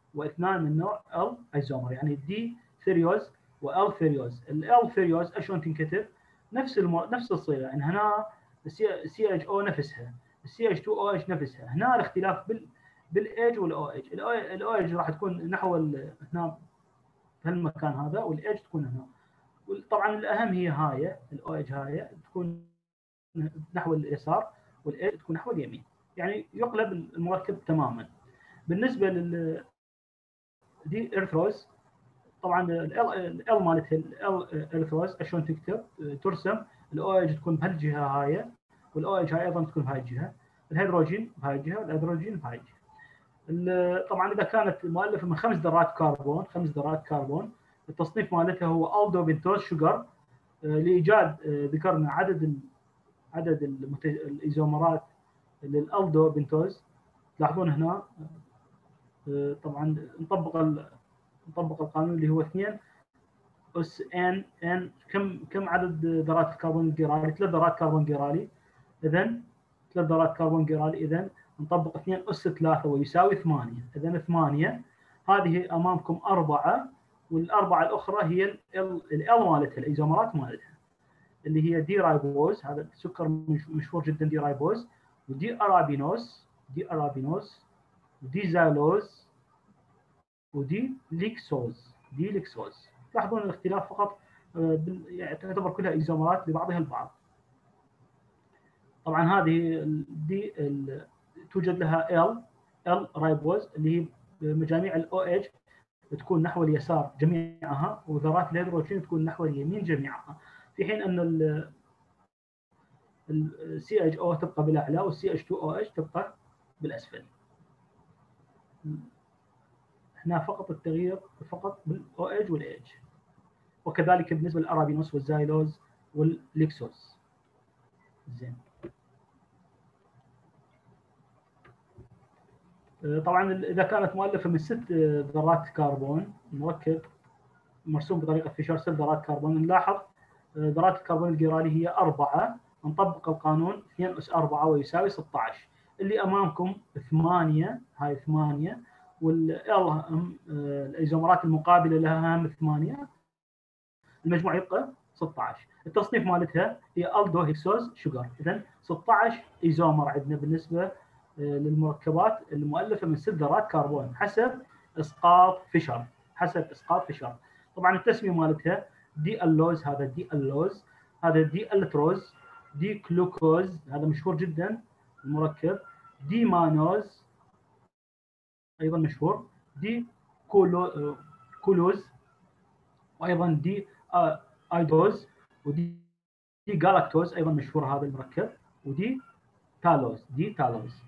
واثنان من نوع ال ايزومر، يعني دي ثيريوز وال ثيريوز. ال ثيريوز شلون تنكتب؟ نفس المو... نفس الصيغه، يعني هنا سي اتش او نفسها، السي اتش تو او اتش نفسها. هنا الاختلاف بال بالايج والاو اتش. الاو اتش راح تكون نحو هنا في المكان هذا، والايج تكون هنا. طبعا الاهم هي هاي الاو اتش، هاي تكون نحو اليسار والايج تكون نحو اليمين، يعني يقلب المركب تماما. بالنسبه لل دي ايرثروز، طبعا ال ال مالتها ال ايرثروز شلون تكتب؟ ترسم الاو اتش تكون بهالجهه هاي، والاو اتش هاي ايضا تكون بهاي الجهه، الهيدروجين بهاي الجهه والهيدروجين بهاي الجهه. طبعا اذا كانت مؤلفه من خمس ذرات كربون، خمس ذرات كربون، التصنيف مالتها هو الدو بنتوز شوجر. لايجاد ذكرنا عدد ال عدد المت... الايزومرات للالدو بنتوز. تلاحظون هنا طبعا نطبق ال... نطبق القانون اللي هو اثنين اس ان ان. كم كم عدد ذرات الكربون الجيرالي؟ ثلاث ذرات كربون جيرالي. اذا ثلاث ذرات كربون جيرالي، اذا نطبق اثنين اس ثلاثة ويساوي ثمانية. اذا ثمانية، هذه امامكم أربعة، والأربعة الأخرى هي ال ال مالتها، الايزومرات مالتها، اللي هي دي رايبوز، هذا سكر مشهور جدا، دي رايبوز، ودي ارابينوس، دي ارابينوس، ودي زالوز، ودي ليكسوز، دي ليكسوز. تلاحظون الاختلاف فقط، يعني تعتبر كلها ايزومرات لبعضها البعض. طبعا هذه دي توجد لها ال ال رايبوز، اللي هي مجاميع الاو اتش تكون نحو اليسار جميعها، وذرات الهيدروجين تكون نحو اليمين جميعها، في حين ان السي اتش او تبقى بالاعلى والسي اتش تو او اتش تبقى بالاسفل. هنا فقط التغيير فقط بالاو اتش والاتش، وكذلك بالنسبه للارابينوس والزايلوز والليكسوس. زين. طبعا اذا كانت مؤلفه من ست ذرات كربون، مركب مرسوم بطريقه فيشر ست ذرات كربون، نلاحظ ذرات الكربون الجيرالي هي أربعة. نطبق القانون اثنين أس أربعة ويساوي ستة عشر. اللي امامكم ثمانية، هاي ثمانية، وال الايزومرات المقابله لها هم ثمانية، المجموع يبقى ستة عشر. التصنيف مالتها هي الدو هيكسوز شوجر. اذا ستة عشر ايزومر عندنا بالنسبه للمركبات المؤلفه من ست ذرات كربون حسب اسقاط فيشر، حسب اسقاط فيشر. طبعا التسميه مالتها دي اللوز، هذا دي اللوز، هذا دي التروز، دي كلوكوز، هذا مشهور جدا المركب، دي مانوز ايضا مشهور، دي كولو كولوز، وايضا دي ايدوز، ودي دي جالاكتوز ايضا مشهور هذا المركب، ودي تالوز، دي تالوز.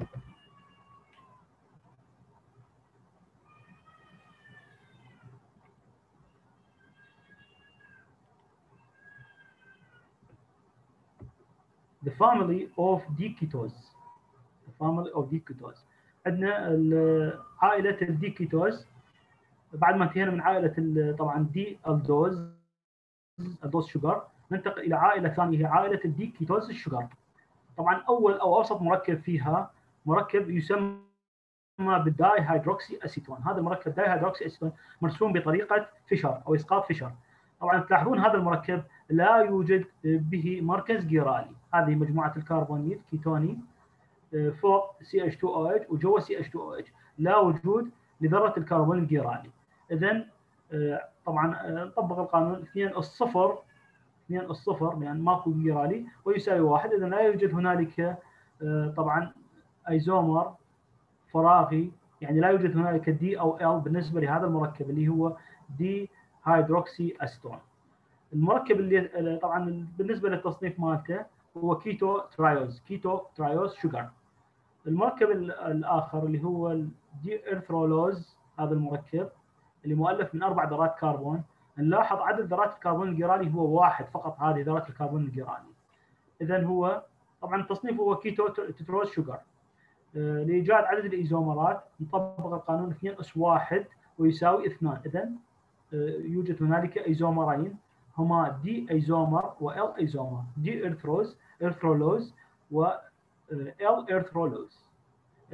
The family of diketose. The family of diketose. عندنا عائلة الديكيتوز. بعد ما انتهينا من عائلة طبعا دي الدوز، الدوز شوجر، ننتقل إلى عائلة ثانية هي عائلة الديكيتوز الشوجر. طبعا أول أو أوسط مركب فيها مركب يسمى بالداي هيدروكسي أسيتون. هذا المركب داي هيدروكسي أسيتون مرسوم بطريقة فيشر أو إسقاط فيشر. طبعا تلاحظون هذا المركب لا يوجد به مركز جيرالي. هذه مجموعة الكربونيل كيتوني فوق سي اتش تو او اتش وجوا سي اتش تو او اتش، لا وجود لذرة الكربون الجيرالي. إذا طبعا نطبق القانون اثنين اس صفر، اثنين اس صفر لأن ماكو جيرالي ويساوي واحد. إذا لا يوجد هنالك طبعا ايزومر فراغي، يعني لا يوجد هنالك دي او ال بالنسبة لهذا المركب اللي هو دي هيدروكسي أسيتون. المركب اللي طبعا بالنسبة للتصنيف مالته هو كيتو ترايوز، كيتو ترايوز شوجر. المركب الآخر اللي هو الدي إرثرولوز، هذا المركب اللي مؤلف من أربع ذرات كربون. نلاحظ عدد ذرات الكربون الجيرالي هو واحد فقط، هذه ذرات الكربون الجيرالي. إذا هو طبعا التصنيف هو كيتو تتروز شوجر. آه لإيجاد عدد الإيزومرات نطبق القانون اثنين أس واحد ويساوي اثنان. إذا آه يوجد هنالك إيزومرين هما دي ايزومر وال ايزومر، دي إرثروز إرثرولوز و ال إرثرولوز.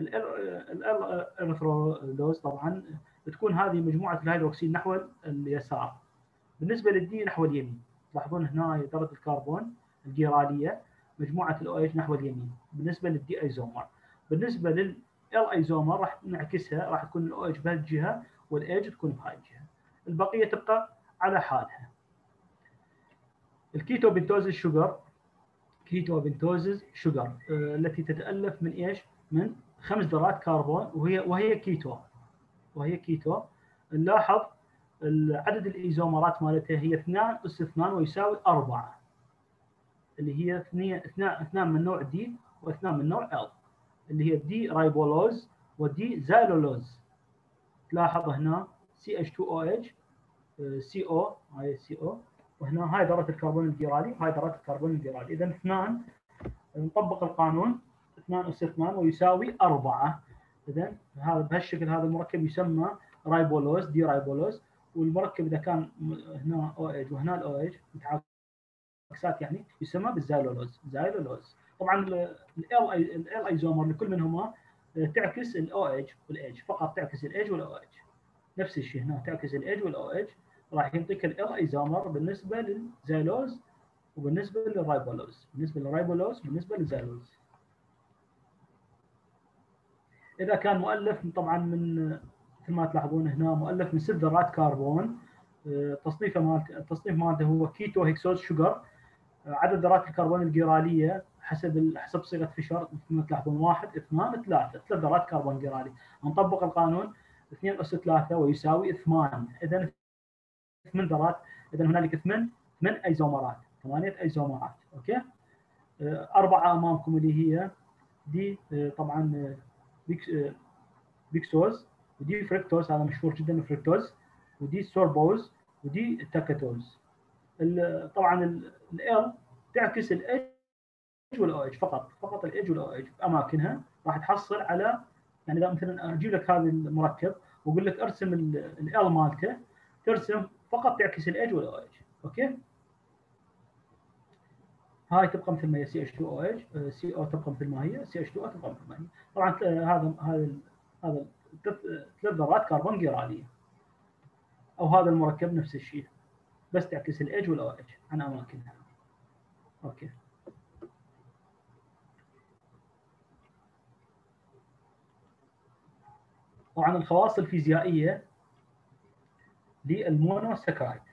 الاريثرولوز طبعا تكون هذه مجموعه الهيدروكسيل نحو اليسار، بالنسبه للدي نحو اليمين. تلاحظون هنا ذره الكربون الجيراليه مجموعه الاو اتش نحو اليمين بالنسبه للدي ايزومر. بالنسبه لل ايزومر راح نعكسها، راح تكون الاو اتش بهالجهه والايج تكون بهاي الجهه، البقيه تبقى على حالها. الكيتو بنتوز الشجر، كيتو بنتوز شجر التي تتالف من ايش؟ من خمس ذرات كربون، وهي وهي كيتو وهي كيتو. نلاحظ عدد الايزومرات مالتها هي اثنين اس اثنين ويساوي أربعة، اللي هي اثنين من نوع دي واثنين من نوع ال، اللي هي دي رايبولوز ودي زالولوز. تلاحظ هنا سي اتش تو او اتش سي او، هاي سي او، وهنا هاي ذره الكربون الجيرالي وهاي ذره الكربون الجيرالي. اذا اثنان نطبق القانون اثنين اس اثنين ويساوي أربعة. اذا هذا بهالشكل هذا المركب يسمى رايبولوز، دي رايبولوز. والمركب اذا كان هنا او اتش وهنا الاو اتش متعاكسات يعني يسمى بالزايلولوز، زايلولوز. طبعا ال ال ايزومر لكل منهما تعكس الاو اتش والاتش، فقط تعكس الاتش والاو اتش. نفس الشيء هنا تعكس الاتش والاو اتش، راح يعطيك ال ايزومر بالنسبه للزايلوز وبالنسبه للرايبولوز، بالنسبه للرايبولوز بالنسبه للزايلوز. اذا كان مؤلف طبعا من مثل ما تلاحظون هنا مؤلف من ست ذرات كربون، تصنيفه مالته التصنيف مالته هو كيتو هيكسوز شوجر. عدد ذرات الكربون الجيراليه حسب حسب صيغه فيشر مثل ما تلاحظون واحد اثنان ثلاثه، ثلاث ذرات كربون جيرالي. نطبق القانون اثنين اس ثلاثة ويساوي ثمانية، اذا ثمان ذرات، اذا هنالك ثمان ثمان ايزومرات، ثمانيه ايزومرات. اوكي، اربعه امامكم اللي هي دي طبعا بيكسوز، ودي فركتوز، هذا مشهور جدا فركتوز، ودي سوربوز، ودي تاكاتوز. طبعا ال تعكس الاتش والاو اتش فقط، فقط الاتش والاو اتش باماكنها. راح تحصل على يعني اذا مثلا اجيب لك هذا المركب واقول لك ارسم ال مالته، ترسم فقط تعكس الاتش والاو اتش. اوكي، هاي تبقى مثل ما هي سي اتش تو او اتش، سي او تبقى مثل ما هي، سي اتش تو او تبقى مثل ما هي. طبعا هذا هذا هذا ثلاث ذرات كربون جيراليه. او هذا المركب نفس الشيء بس تعكس الاتش والاو اتش عن اماكنها. اوكي، طبعا الخواص الفيزيائيه للمونوساكرايد.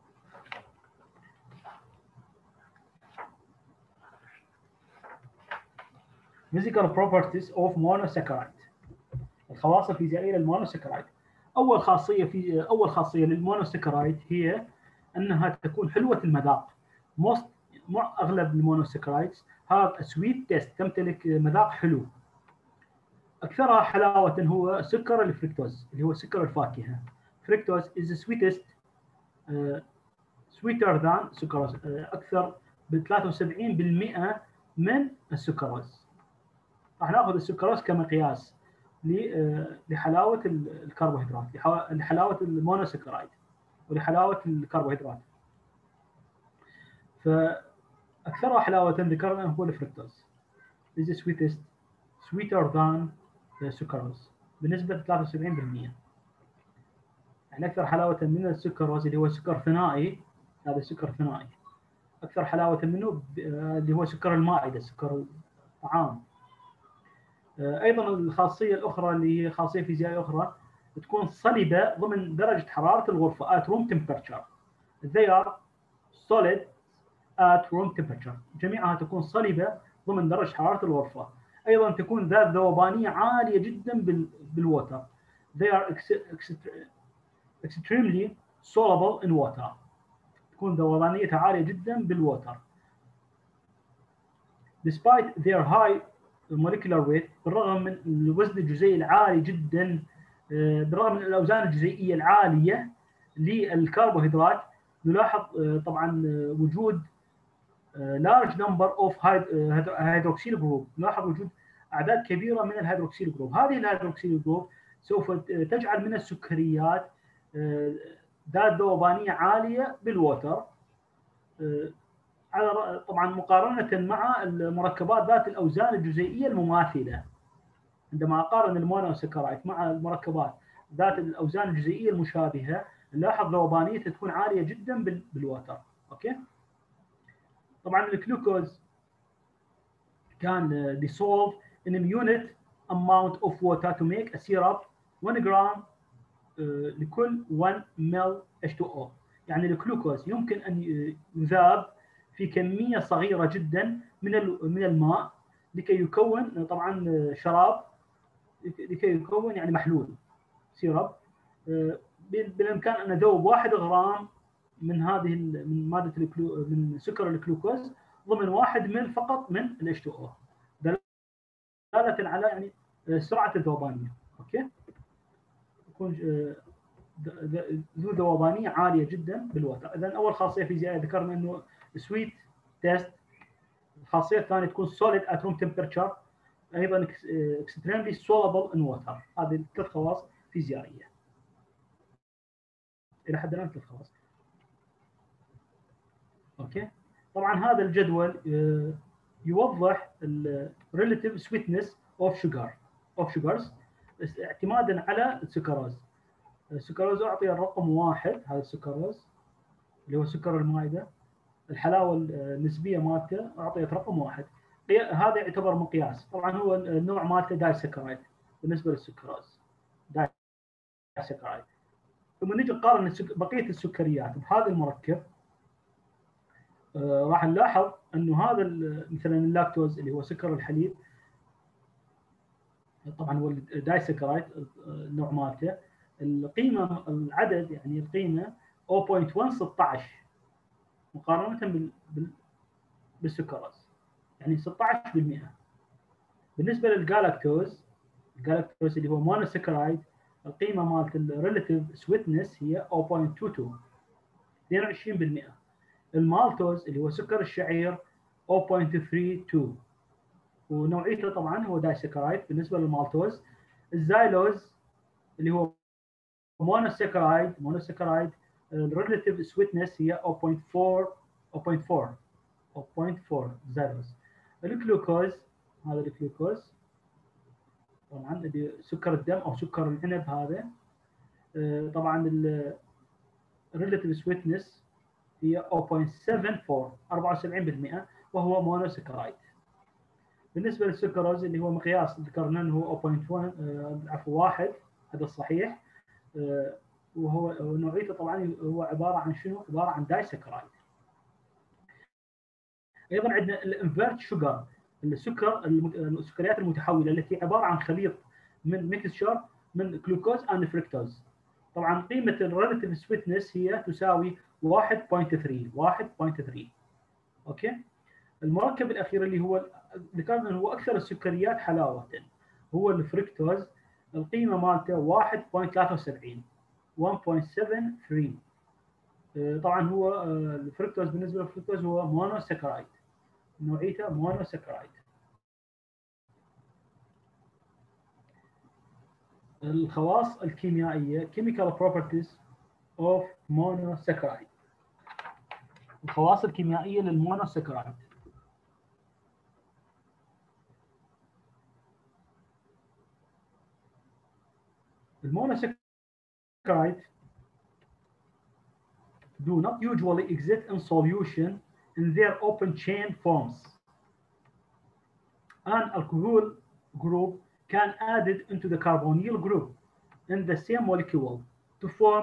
Physical properties of monosaccharide. الخواص الفيزيائيه للمونوساكرايد. اول خاصيه في اول خاصيه للمونوساكرايد هي انها تكون حلوه المذاق. most اغلب المونوساكرايدز have a sweet taste، تمتلك مذاق حلو. اكثرها حلاوه هو سكر الفركتوز اللي هو سكر الفاكهه. فركتوز is the sweetest uh, sweeter than سكروز، uh, اكثر ب ثلاثة وسبعين بالمئة من السكروز. راح ناخذ السكروز كمقياس لحلاوه الكربوهيدرات، لحلاوه المونوساكرايد ولحلاوه الكربوهيدرات. فاكثرها حلاوه ذكرنا هو الفركتوز is the sweetest sweeter than السكروز بنسبه ثلاثة وسبعين بالمئة. يعني اكثر حلاوه من السكروز اللي هو سكر ثنائي، هذا سكر ثنائي. اكثر حلاوه منه اللي هو سكر المائده، سكر الطعام. ايضا الخاصيه الاخرى اللي هي خاصيه فيزيائيه اخرى تكون صلبه ضمن درجه حراره الغرفه at room temperature. they are solid at room temperature، جميعها تكون صلبه ضمن درجه حراره الغرفه. ايضا تكون ذات ذوبانيه عاليه جدا بالووتر. they are extremely soluble in water، تكون ذوبانيتها عاليه جدا بالووتر. despite their high molecular weight، بالرغم من الوزن الجزيئي العالي جدا، بالرغم من الاوزان الجزيئيه العاليه للكربوهيدرات، نلاحظ طبعا وجود large number of hydroxyl group، نلاحظ وجود اعداد كبيره من الهيدروكسيل جروب. هذه الهيدروكسيل جروب سوف تجعل من السكريات ذات ذوبانيه عاليه بالووتر، طبعا مقارنه مع المركبات ذات الاوزان الجزيئيه المماثله. عندما اقارن المونوسكرايد مع المركبات ذات الاوزان الجزيئيه المشابهه نلاحظ ذوبانيتها تكون عاليه جدا بالواتر. اوكي. طبعا الجلوكوز كان dissolved in a unit amount of water to make a syrup one gram لكل واحد مل إتش تو أو. يعني الجلوكوز يمكن ان يذاب في كميه صغيره جدا من من الماء لكي يكون طبعا شراب، لكي يكون يعني محلول سيرب. بالامكان ان اذوب واحد غرام من هذه من ماده الكلو من سكر الجلوكوز ضمن واحد مل فقط من ال إتش تو أو، دلاله على يعني سرعه الذوبانيه. اوكي. يكون ذو ذوبانيه عاليه جدا بالوتر. اذا اول خاصيه فيزيائيه ذكرنا انه سويت تيست. الخاصيه الثانيه تكون solid at room temperature، ايضا extremely soluble in water. هذه ثلاث خواص فيزيائيه. الى حد الان ثلاث خواص. اوكي. طبعا هذا الجدول يوضح ال relative sweetness of sugar of sugars اعتمادا على السكروز. السكروز اعطي الرقم واحد، هذا السكروز اللي هو سكر المائده، الحلاوه النسبيه مالته اعطيت رقم واحد. هذا يعتبر مقياس. طبعا هو النوع مالته دايسكرايد بالنسبه للسكروز، دايسكرايد. ثم نجي نقارن بقيه السكريات بهذا المركب، آه راح نلاحظ انه هذا مثلا اللاكتوز اللي هو سكر الحليب، طبعا هو الدايسكرايد النوع مالته، القيمه العدد يعني القيمه صفر فاصلة واحد ستة عشر مقارنه بال بالسكروز، يعني ستة عشر بالمئة. بالنسبه للجالاكتوز، الجالاكتوز اللي هو مونوسكرايد، القيمه مالت الريلاتيف سويتنس هي صفر فاصلة اثنين وعشرين اثنين وعشرين بالمئة. المالتوز اللي هو سكر الشعير صفر فاصلة ثلاثة وثلاثين، ونوعيته طبعا هو دايسكرايد بالنسبه للمالتوز. الزايلوز اللي هو مونوسكرايد مونوسكرايد الريلاتيف سويتنس هي صفر فاصلة أربعة صفر فاصلة أربعة صفر فاصلة أربعة زايلوز. الجلوكوز، هذا الجلوكوز طبعا سكر الدم او سكر العنب، هذا طبعا الريلاتيف سويتنس هي صفر فاصلة سبعة أربعة أربعة وسبعين بالمئة وهو مونوسكرايد. بالنسبه للسكروز اللي هو مقياس ذكرنا انه هو صفر فاصلة واحد عفوا واحد، هذا الصحيح، وهو نوعيته طبعا هو عباره عن شنو؟ عباره عن دايسكرايد. ايضا عندنا الانفيرت شوجر، السكر السكريات المتحوله التي عباره عن خليط من ميكستشر من جلوكوز اند فركتوز. طبعا قيمه الريلاتيف سويتنس هي تساوي واحد فاصلة ثلاثة واحد فاصلة ثلاثة. اوكي. المركب الاخير اللي هو ذكرنا انه هو اكثر السكريات حلاوه هو الفركتوز، القيمه مالته واحد فاصلة ثلاثة وسبعين واحد فاصلة سبعة ثلاثة. طبعا هو الفركتوز بالنسبه للفركتوز هو مونوسكرايد، نوعيته مونوسكرايد. الخواص الكيميائيه chemical properties of monosaccharide. الخواص الكيميائيه للمونوسكرايد. المونوسكرايد do not usually exist in solution in their open chain forms. An alcohol group can added into the carbonyl group in the same molecule to form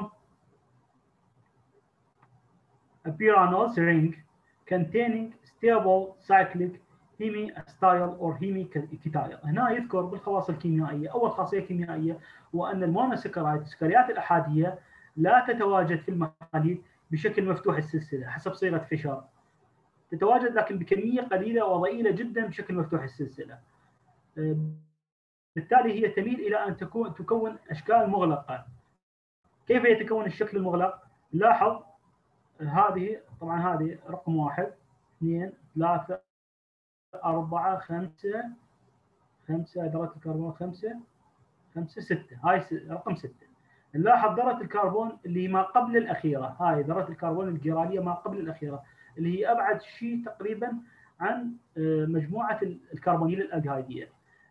a pyranose ring containing stable cyclic hemi-acyl or hemi-ketyl. هنا يذكر بالخواص الكيميائيه، اول خاصيه كيميائيه هو ان المونوسكرايد السكريات الاحاديه لا تتواجد في المحاليل بشكل مفتوح السلسله حسب صيغه فيشر، تتواجد لكن بكميه قليله وضئيله جدا بشكل مفتوح السلسله. بالتالي هي تميل الى ان تكون تكون اشكال مغلقه. كيف يتكون الشكل المغلق؟ لاحظ هذه طبعا هذه رقم واحد اثنين ثلاثة أربعة خمسة خمسة ذرة الكربون خمسة خمسة ستة، هاي رقم ستة. نلاحظ ذرة الكربون اللي ما قبل الأخيرة، هاي ذرة الكربون الجرالية ما قبل الأخيرة اللي هي أبعد شيء تقريبا عن مجموعة الكربونيل الألدهايدية.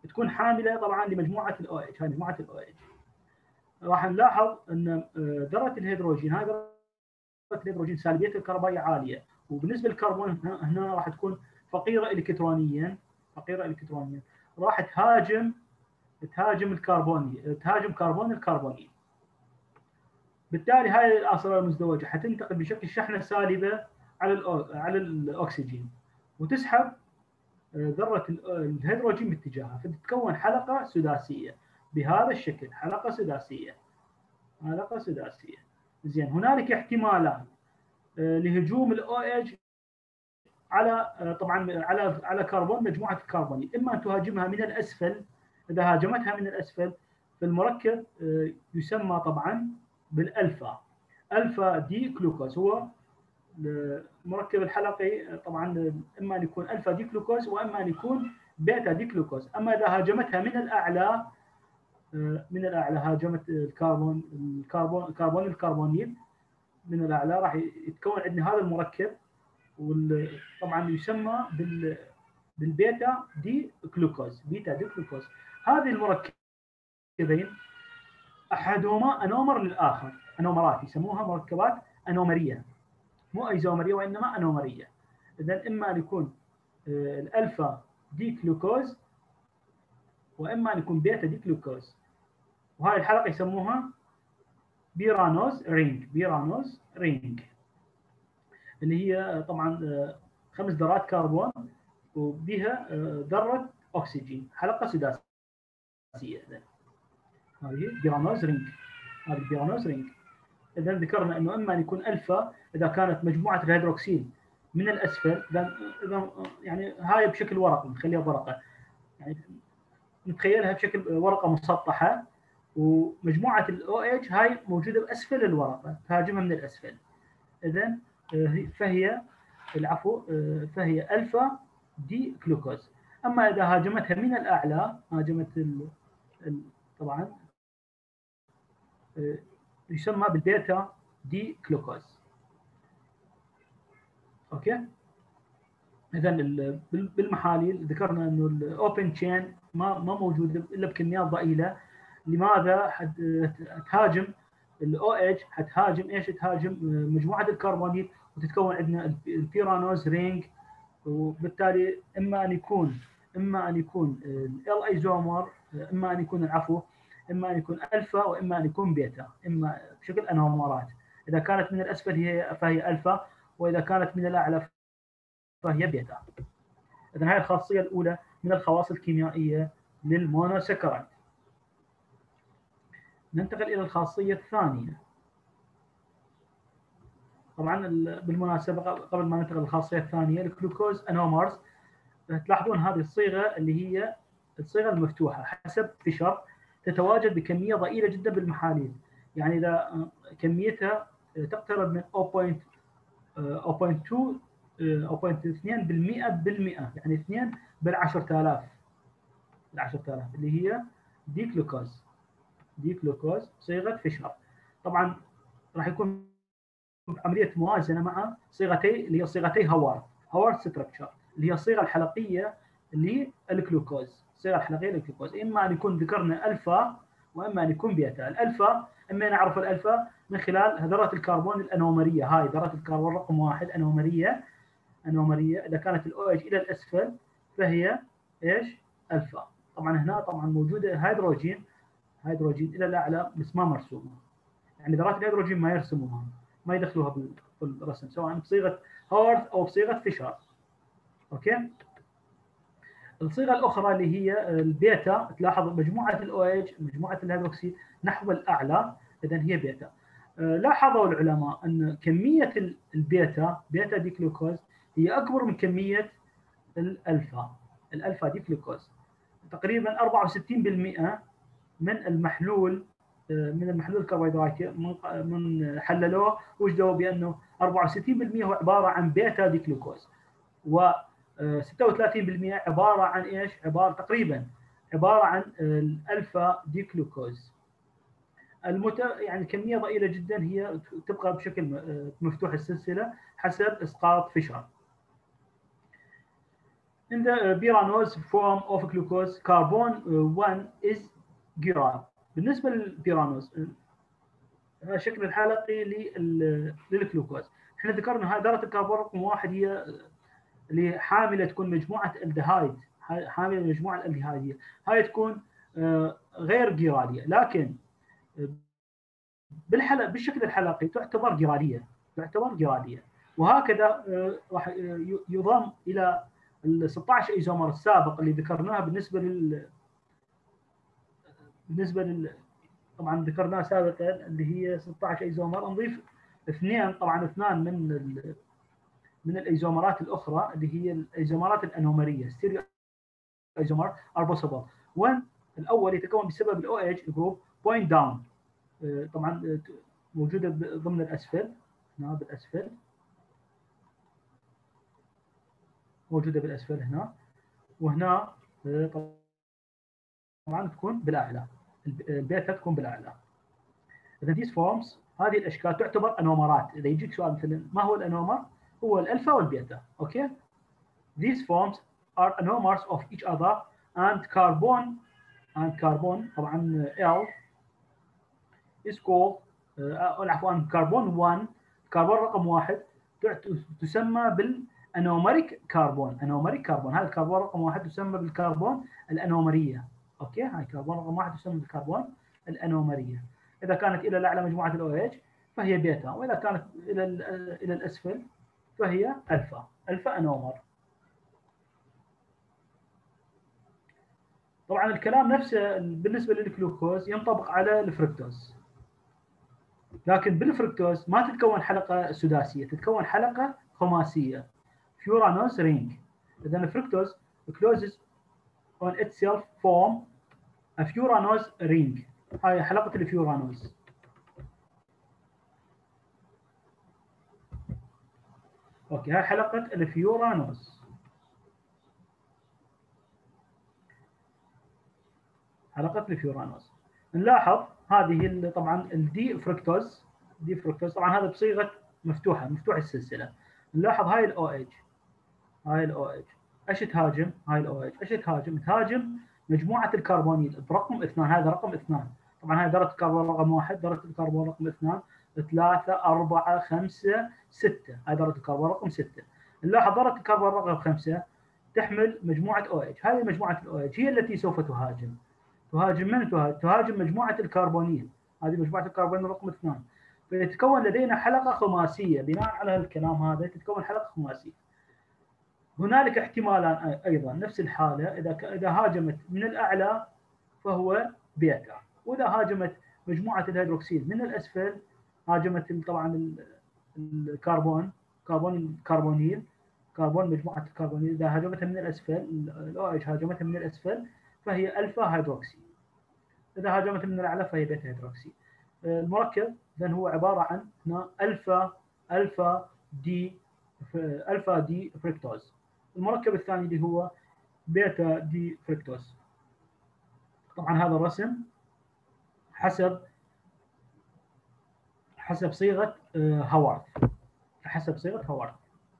تكون حامله طبعا لمجموعه الاو اتش. هاي مجموعه الاو اتش راح نلاحظ ان ذره الهيدروجين، هاي ذره الهيدروجين سالبيتها الكهربائيه عاليه، وبالنسبه للكربون هنا راح تكون فقيره الكترونيا، فقيره الكترونيا، راح تهاجم تهاجم الكربوني تهاجم كربون الكربونيل. بالتالي هاي العناصر المزدوجه حتنتقل بشكل شحنه سالبه على الأو... على الاكسجين، وتسحب ذره الهيدروجين باتجاهها، فتتكون حلقه سداسيه بهذا الشكل، حلقه سداسيه حلقه سداسيه. زين، هنالك احتمالات لهجوم الاو اتش على طبعا على على كربون مجموعه الكربونيل، اما ان تهاجمها من الاسفل. اذا هاجمتها من الاسفل فالمركب يسمى طبعا بالالفا، الفا دي جلوكوز، هو المركب الحلقي طبعا اما ان يكون الفا دي جلوكوز واما ان يكون بيتا دي جلوكوز. اما اذا هاجمتها من الاعلى من الاعلى هاجمت الكربون الكربون الكربون الكربونيل من الاعلى، راح يتكون عندنا هذا المركب، وطبعا يسمى بال بالبيتا دي جلوكوز، بيتا دي جلوكوز. هذه المركبين احدهما انومر للاخر، انومرات يسموها مركبات انومريه، مو ايزومريه وانما انومريه. اذا اما ان يكون الالفا دي جلوكوز واما ان يكون بيتا دي جلوكوز. وهذه الحلقه يسموها بيرانوز رينج، بيرانوز رينج، اللي هي طبعا خمس ذرات كربون وبها ذره اكسجين، حلقه سداسيه. هذه بيرانوز رينج، هذه بيرانوز رينج. اذا ذكرنا انه اما ان يكون الفا اذا كانت مجموعه الهيدروكسيل من الاسفل، اذا يعني هاي بشكل ورقي، نخليها ورقه، يعني نتخيلها بشكل ورقه مسطحه، ومجموعه الاو اتش هاي موجوده باسفل الورقه، تهاجمها من الاسفل. اذا فهي العفو فهي الفا دي جلوكوز. اما اذا هاجمتها من الاعلى، هاجمت ال... ال... طبعا يسمى بالبيتا دي جلوكوز. اوكي، اذا بالمحاليل ذكرنا انه الاوبن تشين ما ما موجود الا بكميات ضئيله. لماذا؟ تهاجم الاو اتش، حتهاجم ايش؟ تهاجم مجموعه الكربونيل وتتكون عندنا البيرانوز رينج، وبالتالي اما ان يكون اما ان يكون ال ايزومر، اما ان يكون العفو اما ان يكون الفا واما ان يكون بيتا، اما بشكل انومرات. اذا كانت من الاسفل هي فهي الفا، واذا كانت من الاعلى فهي بيتا. اذا هاي الخاصيه الاولى من الخواص الكيميائيه للمونوسكرايد. ننتقل الى الخاصيه الثانيه. طبعا بالمناسبه قبل ما ننتقل للخاصيه الثانيه، الجلوكوز انومرز، تلاحظون هذه الصيغه اللي هي الصيغه المفتوحه حسب فيشر، تتواجد بكميه ضئيله جدا بالمحاليل. يعني اذا كميتها تقترب من صفر فاصلة اثنين صفر فاصلة اثنين بالمئة بالمئة، يعني اثنين بالعشرة آلاف، العشرة آلاف اللي هي دي جلوكوز، دي جلوكوز صيغه فيشر. طبعا راح يكون عمليه موازنه مع صيغتي اللي هي صيغتي هاورد، هاورد ستراكشر، اللي هي الصيغه الحلقيه للجلوكوز، الصيغه الحلقيه للجلوكوز. اما ان يكون ذكرنا الفا واما ان يكون بيتا. الالفا اما نعرف الالفا من خلال ذره الكربون الانومريه، هاي ذره الكربون رقم واحد انومريه، انومريه. اذا كانت الاو اتش الى الاسفل فهي ايش؟ الفا. طبعا هنا طبعا موجوده هيدروجين، هيدروجين الى الاعلى بس ما مرسومه، يعني ذرات الهيدروجين ما يرسموها، ما يدخلوها بالرسم سواء بصيغه هاورد او بصيغه فيشر. اوكي، الصيغه الاخرى اللي هي البيتا، تلاحظ مجموعه الاو اتش مجموعه الهيدروكسي نحو الاعلى، اذا هي بيتا. لاحظوا العلماء ان كميه البيتا، بيتا دي جلوكوز، هي اكبر من كميه الالفا، الالفا دي جلوكوز. تقريبا أربعة وستين بالمئة من المحلول من المحلول الكربوهيدراتي من حللوه وجدوا بانه أربعة وستين بالمئة هو عباره عن بيتا دي جلوكوز، و ستة وثلاثين بالمئة عباره عن ايش؟ عباره تقريبا عباره عن الالفا دي جلوكوز. المت... يعني كميه ضئيله جدا، هي تبقى بشكل مفتوح السلسله حسب اسقاط فيشر. In the uh, pyranose form of glucose, carbon uh, one is gyral. بالنسبه للبيرانوز هذا الشكل الحلقي للجلوكوز. احنا ذكرنا هاي ذره الكربون رقم واحد هي اللي حامله تكون مجموعه الدهايد، حامله مجموعه الالدهايديه، هاي تكون غير جيراليه، لكن بالحلقه بالشكل الحلقي تعتبر جيراليه، تعتبر جيراليه. وهكذا راح يضم الى ال ستة عشر ايزومر السابق اللي ذكرناه بالنسبه لل بالنسبه لل طبعا ذكرناه سابقا اللي هي ستة عشر ايزومر، نضيف اثنين، طبعا اثنان من ال من الايزومرات الاخرى اللي هي الايزومرات الانومريه، ستيريو ايزومر اربوسبل. وين الاول يتكون بسبب الاو اتش جروب بوينت داون، طبعا موجوده ضمن الاسفل، هنا بالاسفل، موجوده بالاسفل هنا، وهنا طبعا تكون بالاعلى، البيتا تكون بالاعلى. اذا these forms هذه الاشكال تعتبر انومرات. اذا يجيك سؤال مثلا ما هو الانومر؟ هو الالفا والبيتا. اوكي. These forms are anomers of each other and carbon and carbon طبعا L is called uh, عفوا كربون واحد، كربون رقم واحد تسمى بالانومريك كربون، انومريك كربون. هذا الكربون رقم واحد تسمى بالكربون الانومريه. اوكي، هاي كربون رقم واحد تسمى بالكربون الانومريه. اذا كانت الى الاعلى مجموعه الاو اتش فهي بيتا، واذا كانت الى الى الاسفل فهي الفا، الفا انومر. طبعا الكلام نفسه بالنسبه للجلوكوز ينطبق على الفركتوز، لكن بالفركتوز ما تتكون حلقه سداسيه، تتكون حلقه خماسيه، فيورانوز رينج. اذا الفركتوز closes on itself form a furanose ring. هاي حلقه الفيورانوز. اوكي، هاي حلقه الفيورانوز، حلقه الفيورانوز. نلاحظ هذه طبعا الدي فركتوز، دي فركتوز طبعا هذا بصيغه مفتوحه، مفتوح السلسله. نلاحظ هاي الاو اتش، هاي الاو اتش ايش تهاجم؟ هاي الاو اتش ايش تهاجم؟ تهاجم مجموعه الكربونيل برقم اثنان. هذا رقم اثنان، طبعا هاي ذره الكربون رقم واحد، ذره الكربون رقم اثنان، ثلاثه، اربعه، خمسه، سته، هاي ذره الكربون رقم سته. نلاحظ ذره الكربون رقم خمسه تحمل مجموعه او اتش، هذه مجموعه الاو اتش هي التي سوف تهاجم. تهاجم من تهاجم؟ تهاجم مجموعه الكربونيل، هذه مجموعه الكربونيل رقم اثنان. فيتكون لدينا حلقه خماسيه، بناء على الكلام هذا تتكون حلقه خماسيه. هنالك احتمالان ايضا نفس الحاله، اذا اذا هاجمت من الاعلى فهو بيتا، واذا هاجمت مجموعه الهيدروكسيل من الاسفل هاجمت طبعا الكربون، كربون الكربونيل، كربون مجموعه الكربونيل، اذا هاجمتها من الاسفل الاو اتش هاجمتها من الاسفل فهي الفا هيدروكسي، اذا هاجمتها من الاعلى فهي بيتا هيدروكسي. المركب اذا هو عباره عن هنا الفا الفا دي الفا دي فركتوز. المركب الثاني اللي هو بيتا دي فركتوز. طبعا هذا الرسم حسب حسب صيغه هاورد، حسب صيغه هاورد.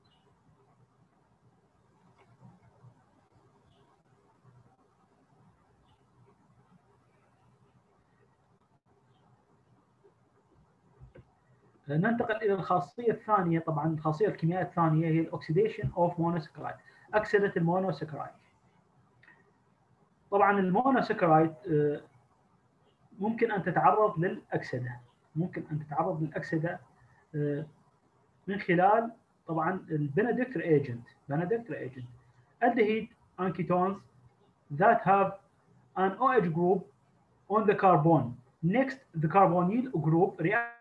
ننتقل الى الخاصيه الثانيه، طبعا الخاصيه الكيميائيه الثانيه هي الاكسيديشن اوف مونوسكرايد، اكسده المونوسكرايد. طبعا المونوسكرايد ممكن ان تتعرض للاكسده، ممكن ان تتعرض للاكسده من خلال طبعا البنديكتور ايجنت، بنديكتور ايجنت aldehyde anketones that have an OH group on the carbon. Next, the carbonyl group reacts